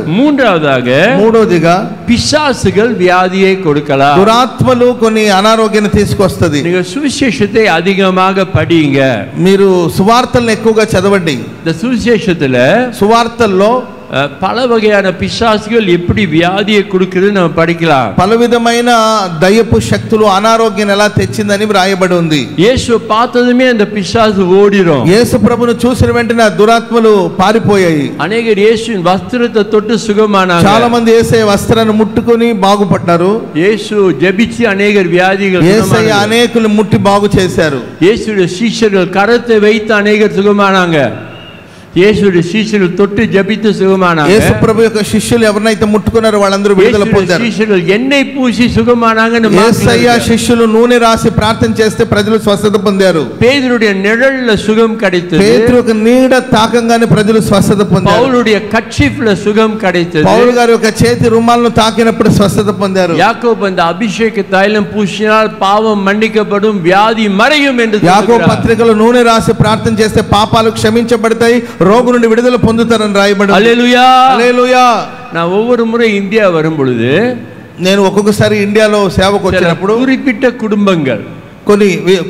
మూడోదిగా பிசாசுகள் வியாதியை கொடுக்கலாம். దురాత్మలు కొన్ని అనారోగ్యాన్ని తీసుకొస్తది. நீங்க சுவிசேஷத்தை அதிகமாக படிங்க. మీరు సువార్తలను ఎక్కువగా చదవండి. இந்த சுவிசேஷத்துல సువార్తల్లో பல வகையான பிசாசுகள் எப்படி வியாதியை கொடுக்குதுன்னு நம்ம படிக்கலாம். పలు విధమైన దయ్యపు శక్తులు అనారోగ్యం ఎలా తెచ్చిందని వ్రాయబడి ఉంది. యేసు பார்த்ததுமே அந்த பிசாசு ஓடிரும். యేసు ప్రభువును చూసిన వెంటనే దురాత్మలు పారిపోయాయి. అనేకరు యేసుவின் వస్త్రத்தை தொட்டு சுகமானாங்க. చాలా మంది యేసయ్య వస్త్రాన్ని ముట్టుకొని బాగుపడ్డారు. యేసు జెబిచి అనేకరు వ్యాధిகள் యేసయ్య అనేకులు ముట్టి బాగు చేశారు. యేసుடைய சீஷர்கள் கரத்தை வைத்து అనేకరు சுகமானாங்க. యేసుడి శిష్యులు తొట్టి జపితు సుగమానాங்க. యేసు ప్రభు యొక్క శిష్యులు ఎవరినైతే ముట్టుకున్నారో వాళ్ళందరూ విడుదల పొందారు. శిష్యులు ఎన్నెయ్ పూసి సుగమానాங்கன்னு యేసయ్య శిష్యులు నూనె రాసి ప్రార్థన చేస్తే ప్రజలు స్వస్థత పొందారు. పేతురుடைய నిழல்ல சுகம் கிடைத்தது. పేతురు యొక్క నీడ తాకంగానే ప్రజలు స్వస్థత పొందారు. పౌలుடைய కర్చీఫ్ல సుగం கிடைத்தது. పౌలు గారి యొక్క చేతి రుమాలను తాకినప్పుడు స్వస్థత పొందారు. యాకోబు அந்த అభిషేక తైలం పూసిனால் పాపం మన్నికపடும் వ్యాధి మறையும் என்று యాకోబు పత్రికలో నూనె రాసి ప్రార్థన చేస్తే పాపాలు క్షమించబడతాయి, రోగు నుండి విడుదల పొందుతారని రాయబడి ఉంది. హల్లెలూయా, హల్లెలూయా. நான் ஒவ்வொரு முறை இந்தியா வரும் பொழுது, నేను ఒక్కొక్కసారి ఇండియాలో సేవకు వచ్చినప్పుడు குறிப்பிட்ட குடும்பங்கள், కొన్ని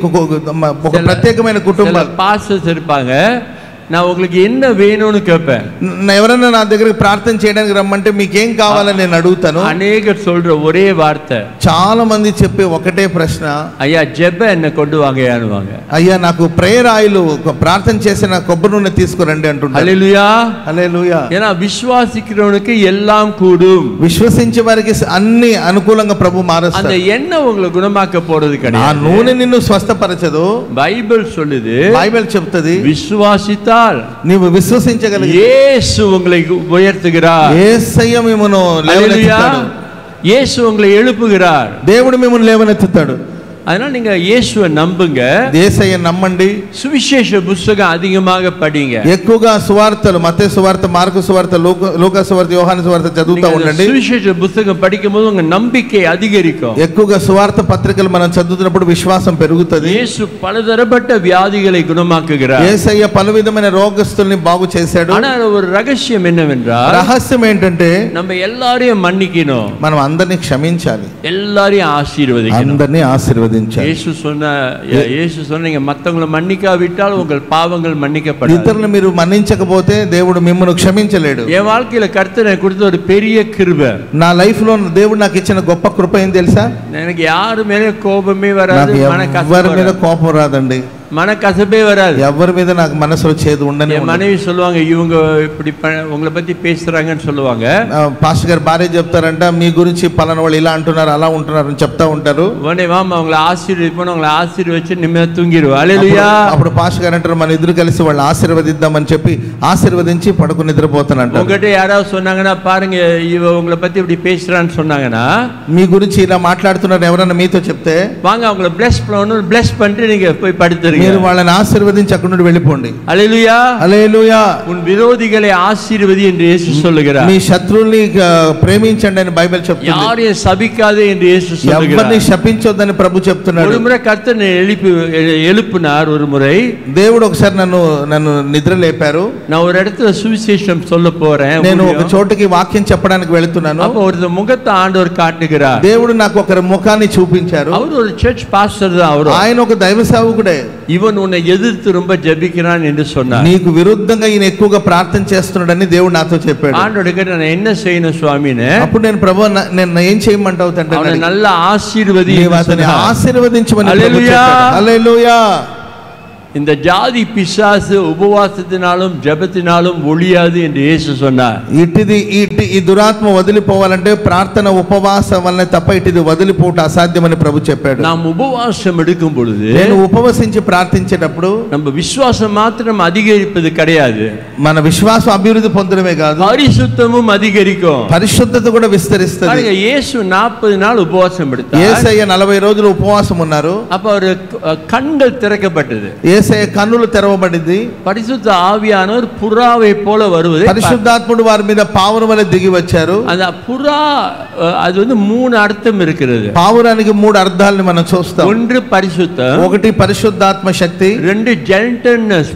ఒక ప్రత్యేకమైన కుటుంబాలు பாஸ்டர்ஸ் இருப்பாங்க. நான் உங்களுக்கு என்ன வேணும்னு கேட்பேன். ఎవరైనా నా దగ్గరికి ప్రార్థన చేయడానికి రమ్మంటే మీకేం కావాలని నేను అడుగుతాను. అనేకర్ சொல்ற ஒரே வார்த்தை, చాలా మంది చెప్పే ఒకటే ప్రశ్న, అయ్యా జెబ என்ன கொண்டு வாங்கயானுவாங்க. అయ్యా నాకు ప్రేయర్ ఆయిల్, ప్రార్థన చేసిన కొబ్బరి నూనె తీసుకురండి అంటున్నారు. హల్లెలూయా, హల్లెలూయా. ஏன்னா விசுவாசிக்கிறவனுக்கு எல்லாம் கூடும். విశ్వసించే వారికి అన్ని అనుకూలంగా ప్రభు మారుస్తాడు. அந்த எண்ணெய் உங்களை குணமாக்க போறது கிடையாது. ఆ నూనె నిన్ను స్వస్థపరచదు. బైబిల్ சொல்லுது, బైబిల్ చెప్తది విశ్వాసిత నీవు విశ్వసించగలిగితే యేసు உங்களை உயர்த்துகிறார். యేసయ్య మిమ్మును లేవనెత్తుతాడు. యేసు உங்களை எழுப்புகிறார். దేవుడు మిమ్మును లేవనెత్తుతాడు. அதனால நீங்க இயேசுவை நம்புங்க, యేసయ్య నమ్మండి, சுவிசேஷ புத்தகம் அதிகமாக படிங்க, ఎక్కువగా సువార్తలు, మత్తయి సువార్త, మార్కు సువార్త, లూకా సువార్త, యోహాను సువార్త చదువుతూ ఉండండి. சுவிசேஷ புத்தகம் படிக்கும்போது உங்க நம்பிக்கை அதிகரிக்கும். ఎక్కువగా సువార్త పత్రికలు మనం చదువుతున్నప్పుడు విశ్వాసం పెరుగుతుంది. యేసు పలదరపట్ట వ్యాధిகளை குணமாக்குகிறார். యేసయ్య పలు విధమైన రోగస్తుల్ని బాగు చేశాడు. ஆனால் ஒரு ரகசியம் என்னவென்றால், రహస్యం ఏంటంటే நம்ம எல்லாரையும் மன்னிக்கணும், మనం అందరినీ క్షమించాలి, எல்லாரையும் ஆசீர்வதிக்கணும். అందరినీ ఆశీర్వదించాలి. యేసు சொன்னீங்க மத்தவங்களை மன்னிக்காவிட்டால் உங்கள் பாவங்கள் மன்னிக்கப்படாது. ఇతరులను మీరు మన్నించకపోతే దేవుడు మిమ్మల్ని క్షమించలేడు. என் வாழ்க்கையில கர்த்தர் எனக்கு கொடுத்த ஒரு பெரிய கிருபை, నా లైఫ్ లో దేవుడు నాకు ఇచ్చిన గొప్ప కృప ఏం తెలుసా? எனக்கு யாரு மேலே கோபமே வராது, ఎవరి మీద కోపం రాదండి. மனக்கசப்பே வராது. ఎవరి మీద నాకు మనసులో చేదు ఉండనే என் மனைவி சொல்லுவாங்க, இவங்க இப்படி உங்களை பத்தி பேசுறாங்கன்னு சொல்லுவாங்க. పాస్టర్ గారు భార్య చెప్తారంట, మీ గురించి పలానా వాళ్ళు ఇలా అంటున్నారు అలా ఉంటున్నారు అని చెప్తా ఉంటారు. உடனே வாமா அவங்களை ஆசீர்வதிப்போம், அவங்களை ஆசீர்வதிச்சு நிம்மதியா தூங்கிடுவா. హల్లెలూయా. అప్పుడు పాస్టర్ గారు అంటారు, మన ఇద్దరు కలిసి వాళ్ళు ఆశీర్వదిద్దామని చెప్పి ఆశీర్వదించి పడుకుని నిద్రపోతానంట. உங்ககிட்ட யாராவது சொன்னாங்கன்னா, பாருங்க இவ உங்களை பத்தி இப்படி பேசுறான்னு சொன்னாங்கன்னா, మీ గురించి ఇలా మాట్లాడుతున్నారు ఎవరన్నా మీతో చెప్తే, வாங்க அவங்களை பிளஸ் பண்ணணும், பிளஸ் பண்ணிட்டு நீங்க போய் படுத்துறீங்க. మీరు వాళ్ళని ఆశీర్వదించి అక్కడి నుండి వెళ్ళిపోండి. హల్లెలూయా. హల్లెలూయా. உன் விரோதிகளை ஆசீர்வதி என்று இயேசு சொல்லுகிறார். మీ శత్రువుల్ని ప్రేమించండి అని బైబిల్ చెప్తుంది. யாரையும் சபிக்காதே என்று இயேசு சொல்லுகிறார். ఎవరిని శపించొద్దని ప్రభు చెప్తున్నాడు. ஒரு முறை கர்த்தர் எழுப்பினார். ஒரு முறை దేవుడు ఒకసారి నన్ను నిద్ర లేపారు. நான் ஒரு இடத்துல சுவிசேஷம் சொல்ல போறேன். నేను ఒక చోటుకి వాక్యం చెప్పడానికి వెళ్తున్నాను. அப்ப ஒரு முகத்தை ஆண்டவர் காட்டுகிறார். దేవుడు నాకు ఒక ముఖాన్ని చూపించారు. அவர் ஒரு சர்ச் பாஸ்டர் தான். அவர் ఆయన ఒక దైవ సేవకుడే. இவன் உன்னை எதிர்த்து ரொம்ப ஜெபிக்கிறான் என்று சொன்னார். నీకు విరుద్ధంగా ఈయన ఎక్కువగా ప్రార్థన చేస్తున్నాడని దేవుడు నాతో చెప్పాడు. ஆண்டவருக்கு நான் என்ன செய்யணும் சுவாமின்னு. అప్పుడు నేను ప్రభు నేను ఏం చేయమంటావు తండ్రి? அவனை நல்ல ஆசீர்வதி. అతన్ని ఆశీర్వదించమని. హల్లెలూయా. హల్లెలూయా. இந்த ஜாதி பிசாசு உபவாசத்தினாலும் ஜெபத்தினாலும் ஒழியாது என்று இயேசு சொன்னார். ఈ దురాత్మ వదిలిపోవాలంటే ప్రార్థన ఉపవాసం వలన తప్ప ఇటిది వదిలిపోవట అసాధ్యమని ప్రభు చెప్పాడు. நாம் உபவாசம் எடுக்கும் பொழுது, నేను ఉపవసించి ప్రార్థించేటప్పుడు நம்ம விசுவாசம் மாத்திரம் அதிகரிப்பது கிடையாது, మన విశ్వాసం అభివృద్ధి పొందడమే కాదు, பரிசுத்தமும் அதிகரிக்கும். పరిశుద్ధత కూడా విస్తరిస్తుంది. இயேசு 40 நாள் உபவாசம் எடுத்தார். యేసయ్య 40 రోజులు ఉపవాసం ఉన్నారు. அப்ப அவர் கண்கள் திறக்கப்பட்டது. యేసయ్య కన్నులు తెరవబడింది. பரிசுத்த ஆவியானவர் புறாவை போல வருவது. పరిశుద్ధాత్ముడు వారి మీద పావురం వలె దిగి వచ్చారు. அந்த புறா அது வந்து 3 అర్థం இருக்கிறது. పావురానికి 3 అర్థాలను మనం చూస్తాం. ஒன்று பரிசுத்தம், ఒకటి పరిశుద్ధాత్మ శక్తి, ரெண்டு ஜென்டல்னஸ்,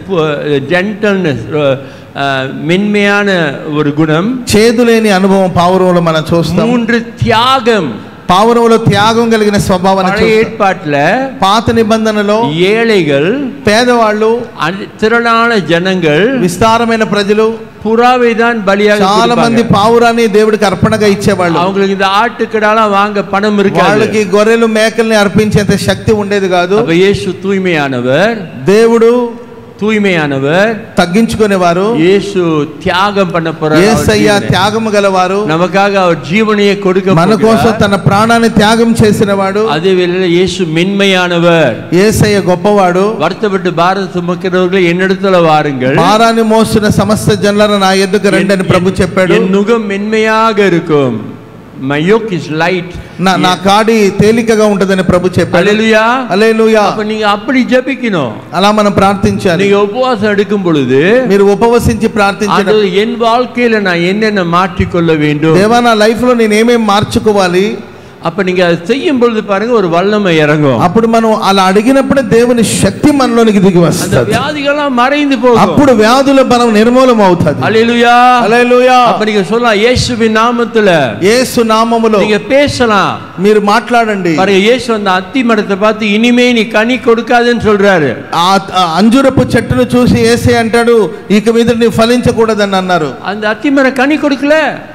மென்மையான ஒரு குணம், చేదులేని అనుభవం పావురంలో మనం చూస్తాం. 3 தியாகம், పావురంలో త్యాగం కలిగిన స్వభావాన్ని చూస్తాం. ఏర్పాట్ల పాత నిబంధనలో ఏழைகள், పేదవాళ్ళు, திரளான జనங்கள், విస్తారమైన ప్రజలు புறாவை தான் பலியாக చాలా మంది పావురాన్ని దేవుడికి అర్పణగా ఇచ్చేవాళ్ళు. அவங்களுக்கு இந்த ஆட்டுக்கடாலாம் வாங்க பணம் இருக்காது. వాళ్ళకి గొర్రెలు మేకల్ని అర్పించేంత శక్తి ఉండేది కాదు. அப்ப இயேசு தூய்மையானவர், దేవుడు தூய்மையானவர், తగ్గించుకునేవారు. இயேசு தியாகம் பண்ண போறார். యేసయ్య త్యాగము గలవారు. நமக்காக அவர் ஜீவனையை கொடுக்க మన కోసం తన ప్రాణాన్ని త్యాగం చేసినవాడు. அதே வேளையில இயேசு மென்மையானவர். యేసయ్య గొప్పవాడు. வருத்தப்பட்டு பாரம் சுமக்கிறவர்களே என்னிடத்துல வாருங்கள், భారాన్ని మోస్తున్న సమస్త జనులను నా యొద్దకు రండి అని ప్రభు చెప్పాడు. என் நுகம் மென்மையாக இருக்கும். My yoke is light. నా కాడి తేలికగా ఉంటదని ప్రభు చెప్పాడు. హల్లెలూయా. హల్లెలూయా. அப்ப நீங்க அப்படி ஜெபிக்கணும். అలా మనం ప్రార్థించాలి. நீங்க உபவாசம் எடுக்கும் பொழுது, మీరు ఉపవసించి ప్రార్థించడం, என் வாழ்க்கையில நான் என்னென்ன மாற்றிக்கொள்ள வேண்டும், దేవా నా లైఫ్ లో నేను ఏమేం మార్చుకోవాలి, அப்ப நீங்க அதை செய்யும் பொழுது பாருங்க ஒரு வல்லமை இறங்கும். అప్పుడు మనం అలా అడిగినప్పుడు దేవుని శక్తి మనలోనికి దిగి వస్తుంది. அந்த வியாதிகளெல்லாம் மறைந்து போகும். అప్పుడు వ్యాధుల బలం నిర్మూలం అవుతది. హల్లెలూయా. హల్లెలూయా. அப்ப நீங்க சொல்லலாம், இயேசுவின் நாமத்துல, యేసు నామములో நீங்க பேசலாம். మీరు మాట్లాడండి. பாருங்க, இயேசு அந்த அத்தி மரத்தை பார்த்து இனிமே நீ கனி கொடுக்காதேன்னு சொல்றாரு. ఆ అంజూరపు చెట్టును చూసి యేసే అంటాడు, ఇక మీద నీ ఫలించకూడదని అన్నారు. அந்த అத்தி மரம் కని கொடுக்கல.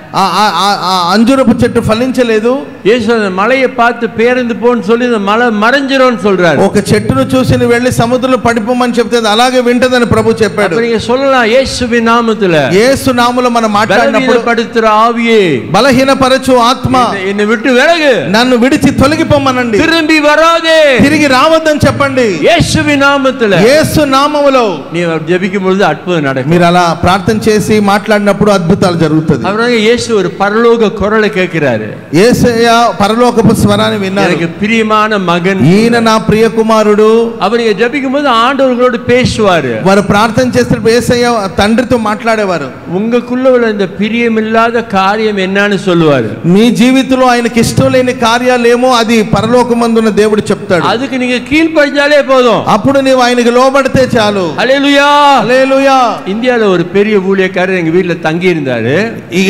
అంజూరపు చెట్టు ఫలించలేదు. యేసు அந்த மலையை பார்த்து பேருந்து போன்னு சொல்லி அந்த மலை மறைஞ்சிரும்னு சொல்றாரு. ఒక చెట్టును చూసి నువ్వు వెళ్ళి సముద్రంలో పడిపోమని చెప్తే అది అలాగే వింటదని ప్రభు చెప్పాడు. நீங்க சொல்லலாம், இயேசுவின் நாமத்துல, యేసు నామములో మనం మాట్లాడినప్పుడు, படுத்துற ஆவியே, బలహీనపరచు ఆత్మ என்னை விட்டு விலகு, నన్ను విడిచి తొలగిపోమనండి, திரும்பி வராதே, తిరిగి రావద్దని చెప్పండి. இயேசுவின் நாமத்துல. యేసు నామములో நீ ஜெபிக்கும் பொழுது அற்புதம் நடக்கும். మీరు అలా ప్రార్థన చేసి మాట్లాడినప్పుడు అద్భుతాలు జరుగుతుంది. அவராக இயேசு ஒரு பரலோக குரலை கேட்கிறாரு. యేసయ్య పరలోకపు స్వరాన్ని విన్నారు. எனக்கு பிரியமான மகன், ఈయన నా ప్రియ కుమారుడు. அவர் நீங்க ஜெபிக்கும் போது ஆண்டவர்களோடு பேசுவாரு. వారు ప్రార్థన చేస్తున్నప్పుడు యేసయ్య తండ్రితో మాట్లాడేవారు. உங்களுக்குள்ள உள்ள இந்த பிரியமில்லாத காரியம் என்னன்னு சொல்லுவாரு. మీ జీవితంలో ఆయనకి ఇష్టం లేని కార్యాలేమో అది పరలోకమందున్న దేవుడు చెప్తాడు. அதுக்கு நீங்க கீழ்ப்படிஞ்சாலே போதும். అప్పుడు నీవు ఆయనకి లోబడితే చాలు. హల్లెలూయా. హల్లెలూయా. இந்தியால ஒரு பெரிய ஊழியக்காரர் எங்க வீட்டுல தங்கி இருந்தாரு. ఈ ఇండియాలో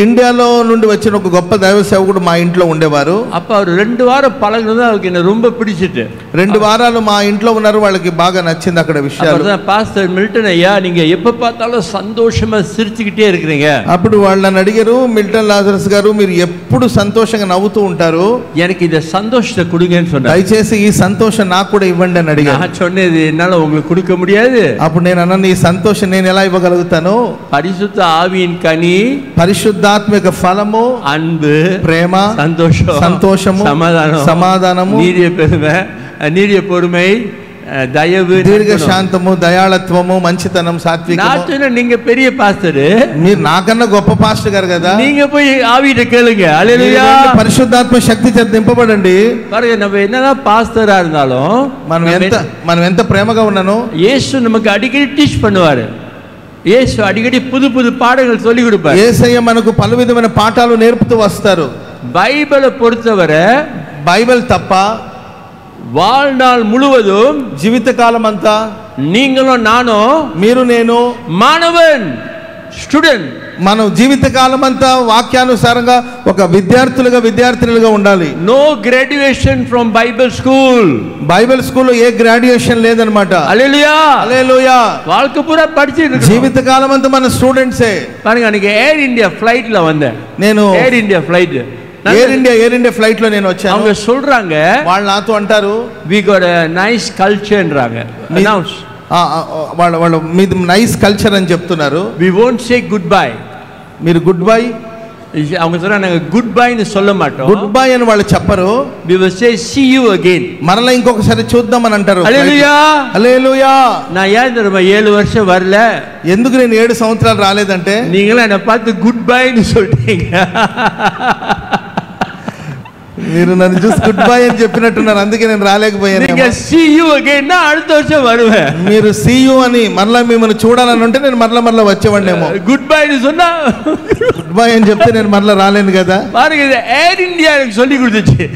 ఇండియాలో నుండి వచ్చిన ఒక గొప్ప దైవ సేవకుడు మా ఇంట్లో ఉండేవారు. அப்ப அவர் 2 வாரம் பழகுனது அவருக்கு என்ன ரொம்ப பிடிச்சிட்டு 2 వారాలు మా ఇంట్లో ఉన్నారు. వాళ్ళకి బాగా నచ్చింది అక్కడ విషయాలు. அப்பதான் பாஸ்டர் மில்டன் ஐயா நீங்க எப்ப பார்த்தாலும் சந்தோஷமா சிரிச்சுக்கிட்டே இருக்கீங்க. అప్పుడు వాళ్ళని అడిగారు, మిల్టన్ లాజరస్ గారు మీరు ఎప్పుడు సంతోషంగా నవ్వుతూ ఉంటారు, எனக்கு இந்த சந்தோஷத்தை கொடுங்கன்னு சொன்னார். దయచేసి ఈ సంతోషం నాకు కూడా ఇవ్వండి అని అడిగారు. நான் சொன்னது என்னால உங்களுக்கு கொடுக்க முடியாது. అప్పుడు నేను అన్నాను, ఈ సంతోషం నేను ఎలా ఇవ్వగలుగుతాను? పరిశుద్ధ ఆవిயின் కని, పరిశుద్ధాత్మిక ఫలము, అన్బు, ప్రేమ, సంతోషము, సమాధానము, నీడియ పొరుమై, దయవు, దీర్ఘశాంతము, దయాళత్వము, మంచితనం, సాత్వికము. நீங்க பெரிய பாஸ்டர், మీరు నాకన్నా గొప్ప పాస్టర్ గారు కదా, நீங்க போய் ஆவியிட்ட கேளுங்க. ஹல்லேலூயா. పరిశుద్ధాత్మ శక్తి చేత నింపబడండి. பாருங்க, நம்ம என்னதான் பாஸ்டரா இருந்தாலும் మనం ఎంత ప్రేమగా ఉన్నానో యేసు நமக்கு அடிக்கடி டீச் பண்ணுவாரு. యేసు అడిగడి పుదు పుదు పాఠాలు சொல்லி கொடுப்பாரு. యేసయ్య మనకు పలు విధమైన పాఠాలు నేర్పుతూ వస్తారు. బైబిల్ பொறுத்தவரை బైబిల్ తప్ప வாழ்நாள் முழுவதும், జీవితకాలం అంతా நீங்களும் நானும், మీరు నేను, మానవన్, స్టూడెంట్, మనం జీవితకాలం అంతా వాక్యానుసారంగా ఒక విద్యార్థులుగా ఉండాలి. No graduation from Bible school. Bible స్కూల్లో ఏ గ్రాడ్యుయేషన్ లేదన్నమాట. హల్లెలూయా, హల్లెలూయా. வாழ்க்கை பூரா படிச்சிட்டு జీవితకాలం అంతా మన స్టూడెంట్సే. பாருங்க, அன்னைக்கு ஏர் இந்தியா ஃளைட்ல வந்தேன். నేను Air India flight, Air India flight లో నేను వచ్చాను. அவங்க சொல்றாங்க, వాళ్ళు నాతో అంటారు, వి గాట్ ఎ నైస్ కల్చర్ன்றாங்க. అనౌన్స్ వాళ్ళు మీది నైస్ కల్చర్ అని చెప్తున్నారు. We won't say goodbye. మీరు గుడ్ బై, அவங்க சொல்றாங்க గుడ్ బై ని சொல்ல மாட்டோம். గుడ్ బై అని వాళ్ళు చెప్పరు. We will say see you again. మరలా ఇంకొకసారి చూద్దాం అని అంటారు. హల్లెలూయా, హల్లెలూయా. నా ఏం தெரியுமா 7 வருஷம் வரல. ఎందుకు నేను 7 సంవత్సరాలు రాలేదంటే, நீங்களே என்ன பார்த்து గుడ్ బై ని சொல்றீங்க. మీరు నన్ను చూసి గుడ్ బై అని చెప్పినట్టున్నారు, అందుకే నేను రాలేకపోయాను. நீங்க see you again నా அடுத்த வருஷம் வருவேன். మీరు see you అని మరలా మిమ్మల్ని చూడాలని ఉంటే నేను మరలా వచ్చేవాడినేమో. గుడ్ బై ని சொன்னா గుడ్ బై అని చెప్తే నేను మరలా రాలేను కదా. பாருங்க, இது ఎయిర్ ఇండియా எனக்கு சொல்லி கொடுத்துச்சு.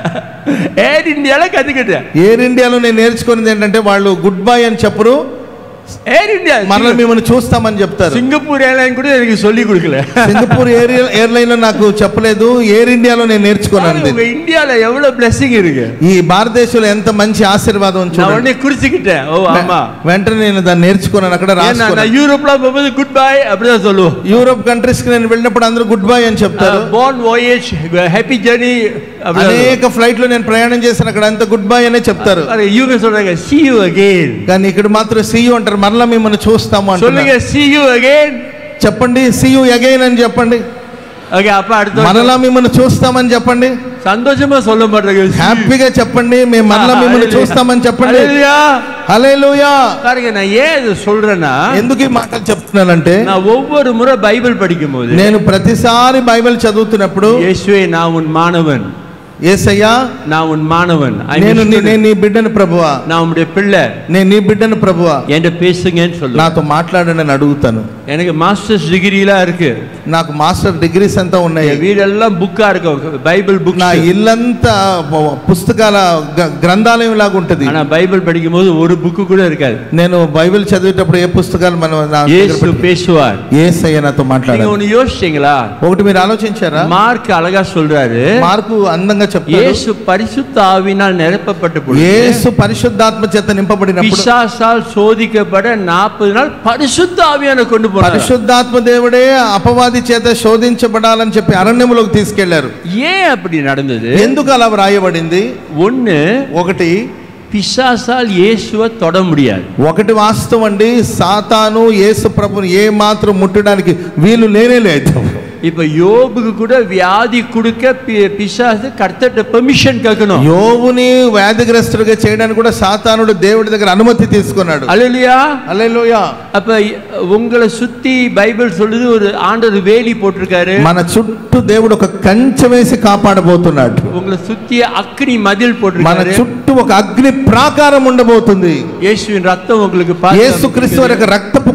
ఎయిర్ ఇండియాలో కదికిட்டேன். ఎయిర్ ఇండియాలో నేను నేర్చుకున్నది ఏంటంటే, వాళ్ళు గుడ్ బై అని చెప్పరు, ఎయిర్ ఇండియా మరలా మిమ్మల్ని చూస్తామని చెప్తారు. సింగపూర్ ఎయిర్లైన్ కూడా నాకు சொல்லி கொடுக்கல. సింగపూర్ ఎయిర్లైన్ లో నాకు చెప్పలేదు, ఎయిర్ ఇండియాలో నేను నేర్చుకున్నాను. ఇండియాలో எவ்வளவு బ్లెస్సింగ్ இருக்கு. ఈ భారతదేశంలో ఎంత మంచి ఆశీర్వాదం ఉంది చూడండి. నేను కుర్చికిட்டேன். ఓ అమ్మా, వెంటనే నేను దాన్ని నేర్చుకున్నాను. అక్కడ రాసుకున్నాను. நான் యూరోప్ లో పోతే గుడ్ బై அப்படிதான் சொல்லுவோம். యూరోప్ కంట్రీస్ కి నేను వెళ్ళినప్పుడు అందరూ గుడ్ బై అని చెప్తారు. Bon voyage, happy journey. అనేక ఫ్లైట్ లో నేను ప్రయాణం చేశాను, అక్కడ అంతా గుడ్ బై అనే చెప్తారు. ఇవங்க சொல்றாங்க see you again. కానీ ఇక్కడ మాత్రం see you అంటారు, మరలా మిమ్మల్ని చూస్తాము అంటారు. சொல்லுங்க see you again. చెప్పండి, see you again అని చెప్పండి. ఓకే, అప్ప அடுத்து మరలా మిమ్మల్ని చూస్తామని చెప్పండి. సంతోషமா சொல்ல மாட்டீங்க, హ్యాపీగా చెప్పండి, మేము మరలా మిమ్మల్ని చూస్తామని చెప్పండి. హల్లెలూయా, హల్లెలూయా. பாருங்க, நான் ஏன் இது சொல்றேன்னா, ఎందుకు ఈ మాటలు చెప్తున్నానంటే, நான் ஒவ்வொரு முறை பைபிள் படிக்கும்போது, నేను ప్రతిసారి బైబిల్ చదువుతున్నప్పుడు, యేసువే நான் உன் மாணவன், యేసయ్యా நான் உன் மாணவன், నేను నీ బిడ్డను ప్రభువా, நான் உம்முடைய பிள்ளை, నేను నీ బిడ్డను ప్రభువా, என்கிட்ட பேசுங்கன்னு சொல்லுங்க, నాతో మాట్లాడండి అని అడుగుతాను. எனக்கு మాస్టర్స్ డిగ్రీలా இருக்கு, నాకు మాస్టర్ డిగ్రీస్ అంతా ఉన్నాయి. వీడెல்லாம் బుక్కా இருக்கு, బైబిల్ బుక్. నా ఇల్లంతా పుస్తకాల గ్రంథాలయం లాగా ఉంటది. ஆனா బైబిల్ படிக்கும்போது ஒரு புக் கூட இருக்காது. నేను బైబిల్ చదివేటప్పుడు ఏ పుస్తకాలు యేసు பேசுவார், యేసయ్య నాతో మాట్లాడారు. நீங்க ஒன்னு யோசிச்சீங்களா? ఒకటి మీరు ఆలోచించారా? మార్క్ అలగా சொல்றாரு, మార్కు అందంగా చెప్తాడు, యేసు పరిశుద్ధ ఆవిனால் నింపబడ్డప్పుడు, యేసు పరిశుద్ధాత్మ చేత నింపబడినప్పుడు, పిశాసాల్ శోధించబడ 40 నాள் పరిశుద్ధ ఆవియాను கொண்டு పోనారు. పరిశుద్ధాత్మ దేవుడే అపవాది చేత శోధించబడాలని చెప్పి అరణ్యములోకి తీసుకెళ్లారు. ஏன் அப்படி நடந்தது? ఎందుకు అలా వ్రాయబడింది? ఒకటి, పిశాసాల్ యేసువ தொட முடியாது. ఒకటి వాస్తవం అండి, సాతాను యేసు ప్రభుని ఏ మాత్రం ముట్టడానికి వీలు లేనే లేదు. இப்ப யோபுக்கு கூட வியாதி கொடுக்க பிசாசு கர்த்தர்ட்ட பெர்మిషన్ கேட்கணும். యోబుని వ్యాధిగ్రస్తుడిగా చేయడానికి కూడా సాతానుడు దేవుడి దగ్గర అనుమతి తీసుకున్నాడు. హల్లెలూయా, హల్లెలూయా. அப்ப உங்களை சுத்தி பைபிள் சொல்லுது, ஒரு ஆண்டவர் வேலி போட்டிருக்காரு, మన చుట్టూ దేవుడు ఒక కంచె వేసి కాపాడబోతున్నాడు. உங்களை சுத்தி அக்னி மதில் போட்டிருக்காரு, మన చుట్టూ ఒక అగ్ని ప్రాకారం ఉండబోతుంది. యేసుவின் రక్తం உங்களுக்கு యేసుక్రీస్తు యొక్క రక్తపు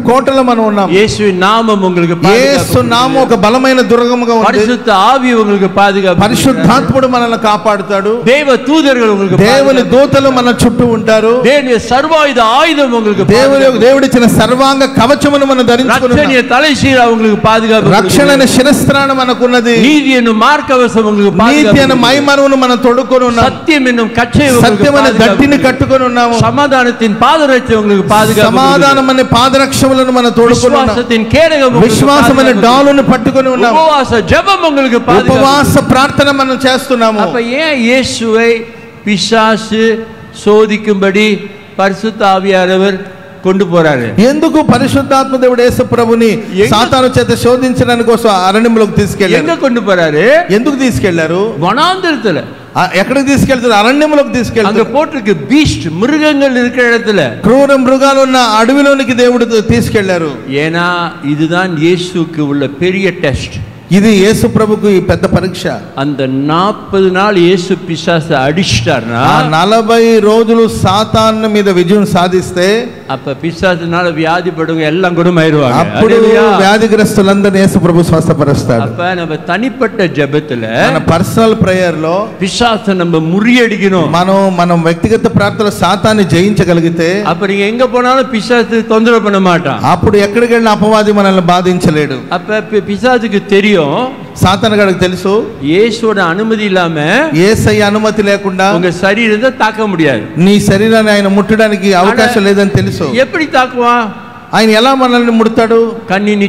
కోటలో మనం ఉన్నాం. இயேசுவின் நாமம் உங்களுக்கு యేసు నామం ఒక బలమైన దుర్గముగా ఉంది. பரிசுத்த ஆவி உங்களுக்கு பாதுகாப்பு. పరిశుద్ధాత్ముడు మనల్ని కాపాడుతాడు. தேவ தூதர்கள் உங்களுக்கு దేవుని దూతలు మన చుట్టూ ఉంటారు. தேவனுடைய சர்வாயுத ஆயுதம் உங்களுக்கு దేవుడిచ్చిన సర్వాంగ కవచమును మనం ధరించుకున్నాం. రక్షణ తలశీల உங்களுக்கு பாதுகாப்பு. రక్షణ అనే శిరస్త్రాణం మనకున్నది. நீதி என்னும் మార్గకవచం உங்களுக்கு பாதுகாப்பு. నీతి అనే మైమరువును మనం తొడుక్కొని ఉన్నాం. సత్యం என்னும் కచ్చై உங்களுக்கு సత్యం అనే దట్టిని కట్టుకొని ఉన్నాము. సమాధానத்தின் పాదరక్ష உங்களுக்கு பாதுகாப்பு. సమాధానం అనే పాదరక్షములను మనం తొడుక్కొని ఉన్నాం. విశ్వాసத்தின் కేడగం విశ్వాసం అనే డాలును పట్టుకొని ఉన్నాం. ఉపవాస జపం உங்களுக்கு பாதுகாப்பு. ఉపవాస ప్రార్థన మనం చేస్తున్నాము. அப்ப ஏன் இயேசுவை பிசாசு சோதிக்கும்படி பரிசுத்த ஆவியானவர் கொண்டு போறாரு? ఎందుకు పరిశుద్ధాత్మ దేవుడు యేసు ప్రభుని సాతాను చేత శోధించడానికి కోసం అరణ్యంలోకి తీసుకెళ్లారు? ఎங்க கொண்டு போறாரு? ఎందుకు తీసుకెళ్లారు? వనాంతరத்துல. ఎక్కడికి తీసుకెళ్తారు? అరణ్యంలోకి తీసుకెళ్తారు. அங்க போட்டிருக்கு பீஸ்ட், மிருகங்கள் இருக்கிற இடத்துல. క్రూర మృగాలు ఉన్న అడవిలోనికి దేవుడు తీసుకెళ్లారు. ஏனா இதுதான் இயேசுவுக்கு உள்ள பெரிய டெஸ்ட். ఇది యేసు ప్రభుకు పెద్ద పరీక్ష. அந்த 40 நாள் இயேசு பிசாசை அடிச்சிட்டார்னா, 40 రోజులు సాతాను మీద విజయం సాధిస్తే அப்ப பிசாசுனால வியாதிப்படுறவங்க எல்லாம் குணமாயிருவாங்க. అప్పుడు వ్యాధిగ్రస్తులందరినీ యేసు ప్రభు స్వస్థపరుస్తాడు. அப்ப நம்ம తనిపట్ట జపத்துல, మన పర్సనల్ ప్రేయర్ లో பிசாசை நம்ம ముறிయடிக்கணும். మనం వ్యక్తిగత ప్రార్థనలో సాతాన్ని జయించగలిగితే அப்ப நீங்க எங்க போனாலும் பிசாசு தொந்தரவு பண்ண மாட்டான். అప్పుడు ఎక్కడికి వెళ్ళిన అపవాది మనల్ని బాధించలేడు. அப்ப பிசாசுக்கு தெரியும், సాతాను గారికి తెలుసు, இயேசுவோட అనుమతి இல்லாம, యేసయ్య అనుమతి లేకుండా உங்க శరీరத்தை తాక முடியாது. నీ శరీరాన్ని ఆయన ముట్టడానికి అవకాశం లేదని తెలుసు. எப்படி தாக்குவான்? ఆయన ఎలా మనల్ని ముడతాడు? కన్నిని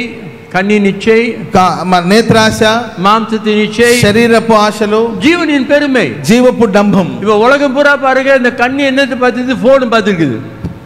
నిశ్చై, నేత్రాశ, மாம்சத்தின் நிச்சை, శరీరపు ఆశలు, ஜீவனின் பெருமை, జీవపు డంభం. இப்ப உலகம் பூரா பாருங்க, இந்த கண்ணி என்னத்தை பார்த்துது? போன் பார்த்துருக்குது.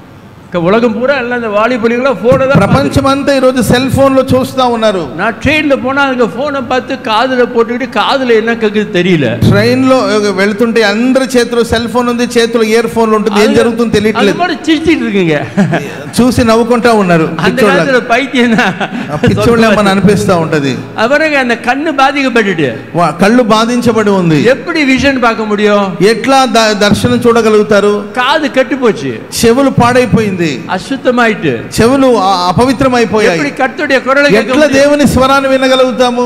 உலகம் பூரா எல்லாம் இந்த வாலிபலிகளா போனை தான். ప్రపంచమంతా ఈ రోజు సెల్ ఫోన్ లో చూస్తా ఉన్నారు. நான் ட்ரெயின்ல போனா அங்க போனை பார்த்து காதுல போட்டுக்கிட்டு కాదుல என்ன கேக்குது தெரியல. ట్రైన్ లో వెళ్తుంటే అందరి చేతిలో సెల్ ఫోన్ ఉంది, చేతిలో ఇయర్ ఫోన్ ఉంటుంది, ఏం జరుగుతుందో తెలియట్లేదు. அது மாதிரி சிரிச்சிட்டு இருக்குங்க, చూసి నవ్వుకుంటా ఉన్నారు. அந்த காலத்துல பைத்தியம் పిచ్చోళ్ళేమని అనిపిస్తా ఉంటది. அவரங்க அந்த கண்ணு பாதிக்கப்பட்டுட்டு, కళ్ళు బాధించబడి ఉంది. எப்படி விஷன் பார்க்க முடியும்? ఎట్లా దర్శనం చూడగలుగుతారు? காது கெட்டு போச்சு, చెవులు పాడైపోయింది, అశుద్ధమైతే, చెవులు అపవిత్రమైపోయాయి. எப்படி కర్తరుடைய குரலை ఎట్లా దేవుని స్వరాన్ని వినగలుగుతాము?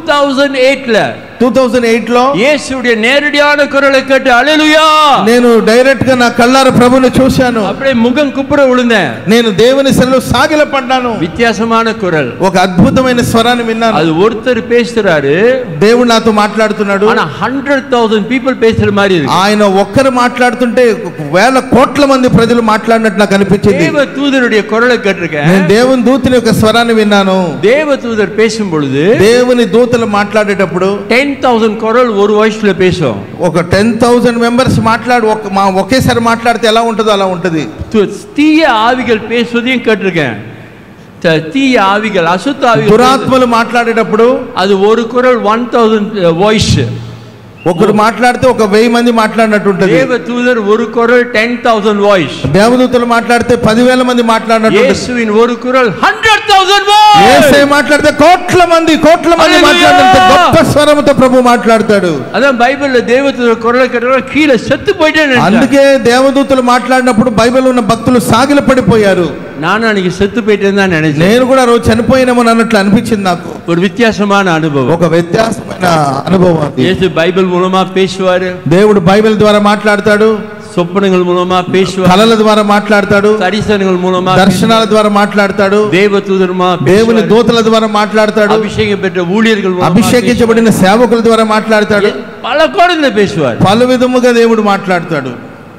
2008 లో యేసుடைய நேரடியான குரலை கேட்டு హల్లెలూయా, నేను డైరెక్ట్ గా నా కళ్ళారా ప్రభువుని చూశాను. அப்படியே முகம் குப்புற விழுந்தேன். నేను దేవుని సన్నిధిలో సాగిలపడ్డాను. வித்தியாசமான குரல், ఒక అద్భుతమైన స్వరాన్ని విన్నాను. அது ஒருத்தர் பேசுறாரு, దేవుడు నాతో మాట్లాడుతున్నాడు. ஆனா 100,000 people பேசுற மாதிரி இருக்கு. ఆయన ఒక్కరు మాట్లాడుతుంటే వేల కోట్ల మంది ప్రజలు మాట్లాడినట్టు నాకు అనిపించింది. தேவ தூதருடைய குரலை கேட்டிருக்கேன். నేను దేవుని దూతని యొక్క స్వరాన్ని విన్నాను. தேவ தூதர் பேசும் பொழுது, దేవుని దూతలు మాట్లాడేటప్పుడు 10,000 குரல் ஒரு வாய்ஸ்ல பேசும். ఒక 10,000 మెంబర్స్ ఒకేసారి మాట్లాడితే ఎలా ఉంటుందో అలా ఉంటది. தீய ஆவிகள் பேசுவதையும் கேட்டிருக்கேன். தீய ஆவிகள், அசுத்த ஆவிகள், దురాత్మలు మాట్లాడేటప్పుడు அது ஒரு குரல் 1000 வாய்ஸ். ఒకరు మాట్లాడితే ఒక 1000 మంది మాట్లాడినట్టు ఉంటది. దేవ దూతర్ ஒரு குரல் 10,000 వాయిస్. దేవదూతలు మాట్లాడితే 10,000 మంది మాట్లాడినట్టు ఉంటది. యేసువిన్ ஒரு குரல் 100,000 వాయిస్. యేసే మాట్లాడితే కోట్ల మంది మాట్లాడినంత గొప్ప స్వరముతో ప్రభు మాట్లాడతాడు. అదే బైబిల్లో దేవదూతల కురల కేటప్పుడు కీల సెత్తు పోయిటాడు. అందుకే దేవదూతలు మాట్లాడినప్పుడు బైబిల్లో ఉన్న భక్తులు సాగిల పడిపోయారు. நான் அன்னைக்கு செத்து போயிட்டேன்னு தான் நினைச்சேன். నేను కూడా రోజు చనిపోయినామో అన్నట్లు అనిపించింది నాకు. ஒரு வித்தியாசமான அனுபவம், ఒక వ్యత్యాసమైన అనుభవం. యేసు బైబిల్ మూలமா பேசுவாரு, దేవుడు బైబిల్ ద్వారా మాట్లాడతాడు, சொப்பனங்கள் மூலமா பேசுவாரு, కలల ద్వారా మాట్లాడతాడు, దర్శనங்கள் మూలமா, దర్శనాల ద్వారా మాట్లాడతాడు, దేవదూతరుమా, దేవుని దూతల ద్వారా మాట్లాడతాడు, అభిషేకం పెట్ట ఊழியர்கள் మూలமா, అభిషేకించబడిన సేవకుల ద్వారా మాట్లాడతాడు, పల కోణంలో பேசுவார், పలు విధముగా దేవుడు మాట్లాడతాడు.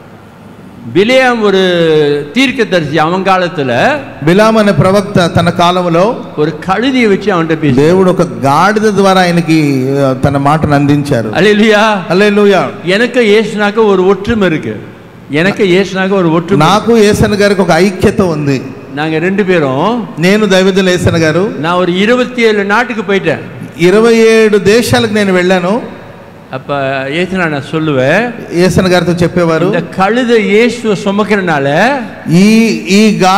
బిలేయాం ஒரு தீர்க்கதரிசி, அவன் காலத்துல బిలాం అనే ప్రవక్త తన కాలంలో ஒரு కழுదిயை வச்சு அவன்கிட்ட பேசி, దేవుడు ఒక గాడిద ద్వారా ఆయనకి తన మాటను అందించారు. హల్లెలూయా, హల్లెలూయా. எனக்கு యేసునాక ஒரு ஒற்றுமை இருக்கு. எனக்கு యేసునాక ஒரு ஒற்றுமை, నాకు యేసన్న గారికి ఒక ఐక్యత ఉంది. நாங்க ரெண்டு பேரும், నేను దైవజనులు యేసన్న గారు, நான் ஒரு 27 நாட்டுக்கு போயிட்டேன். 27 దేశాలకు నేను వెళ్ళాను. அப்ப ஏசுனா நான் சொல்லுவேன், యేసన్న గారితో చెప్పేవారు, இந்த కழுద యేసు సుమకరనాల ఈ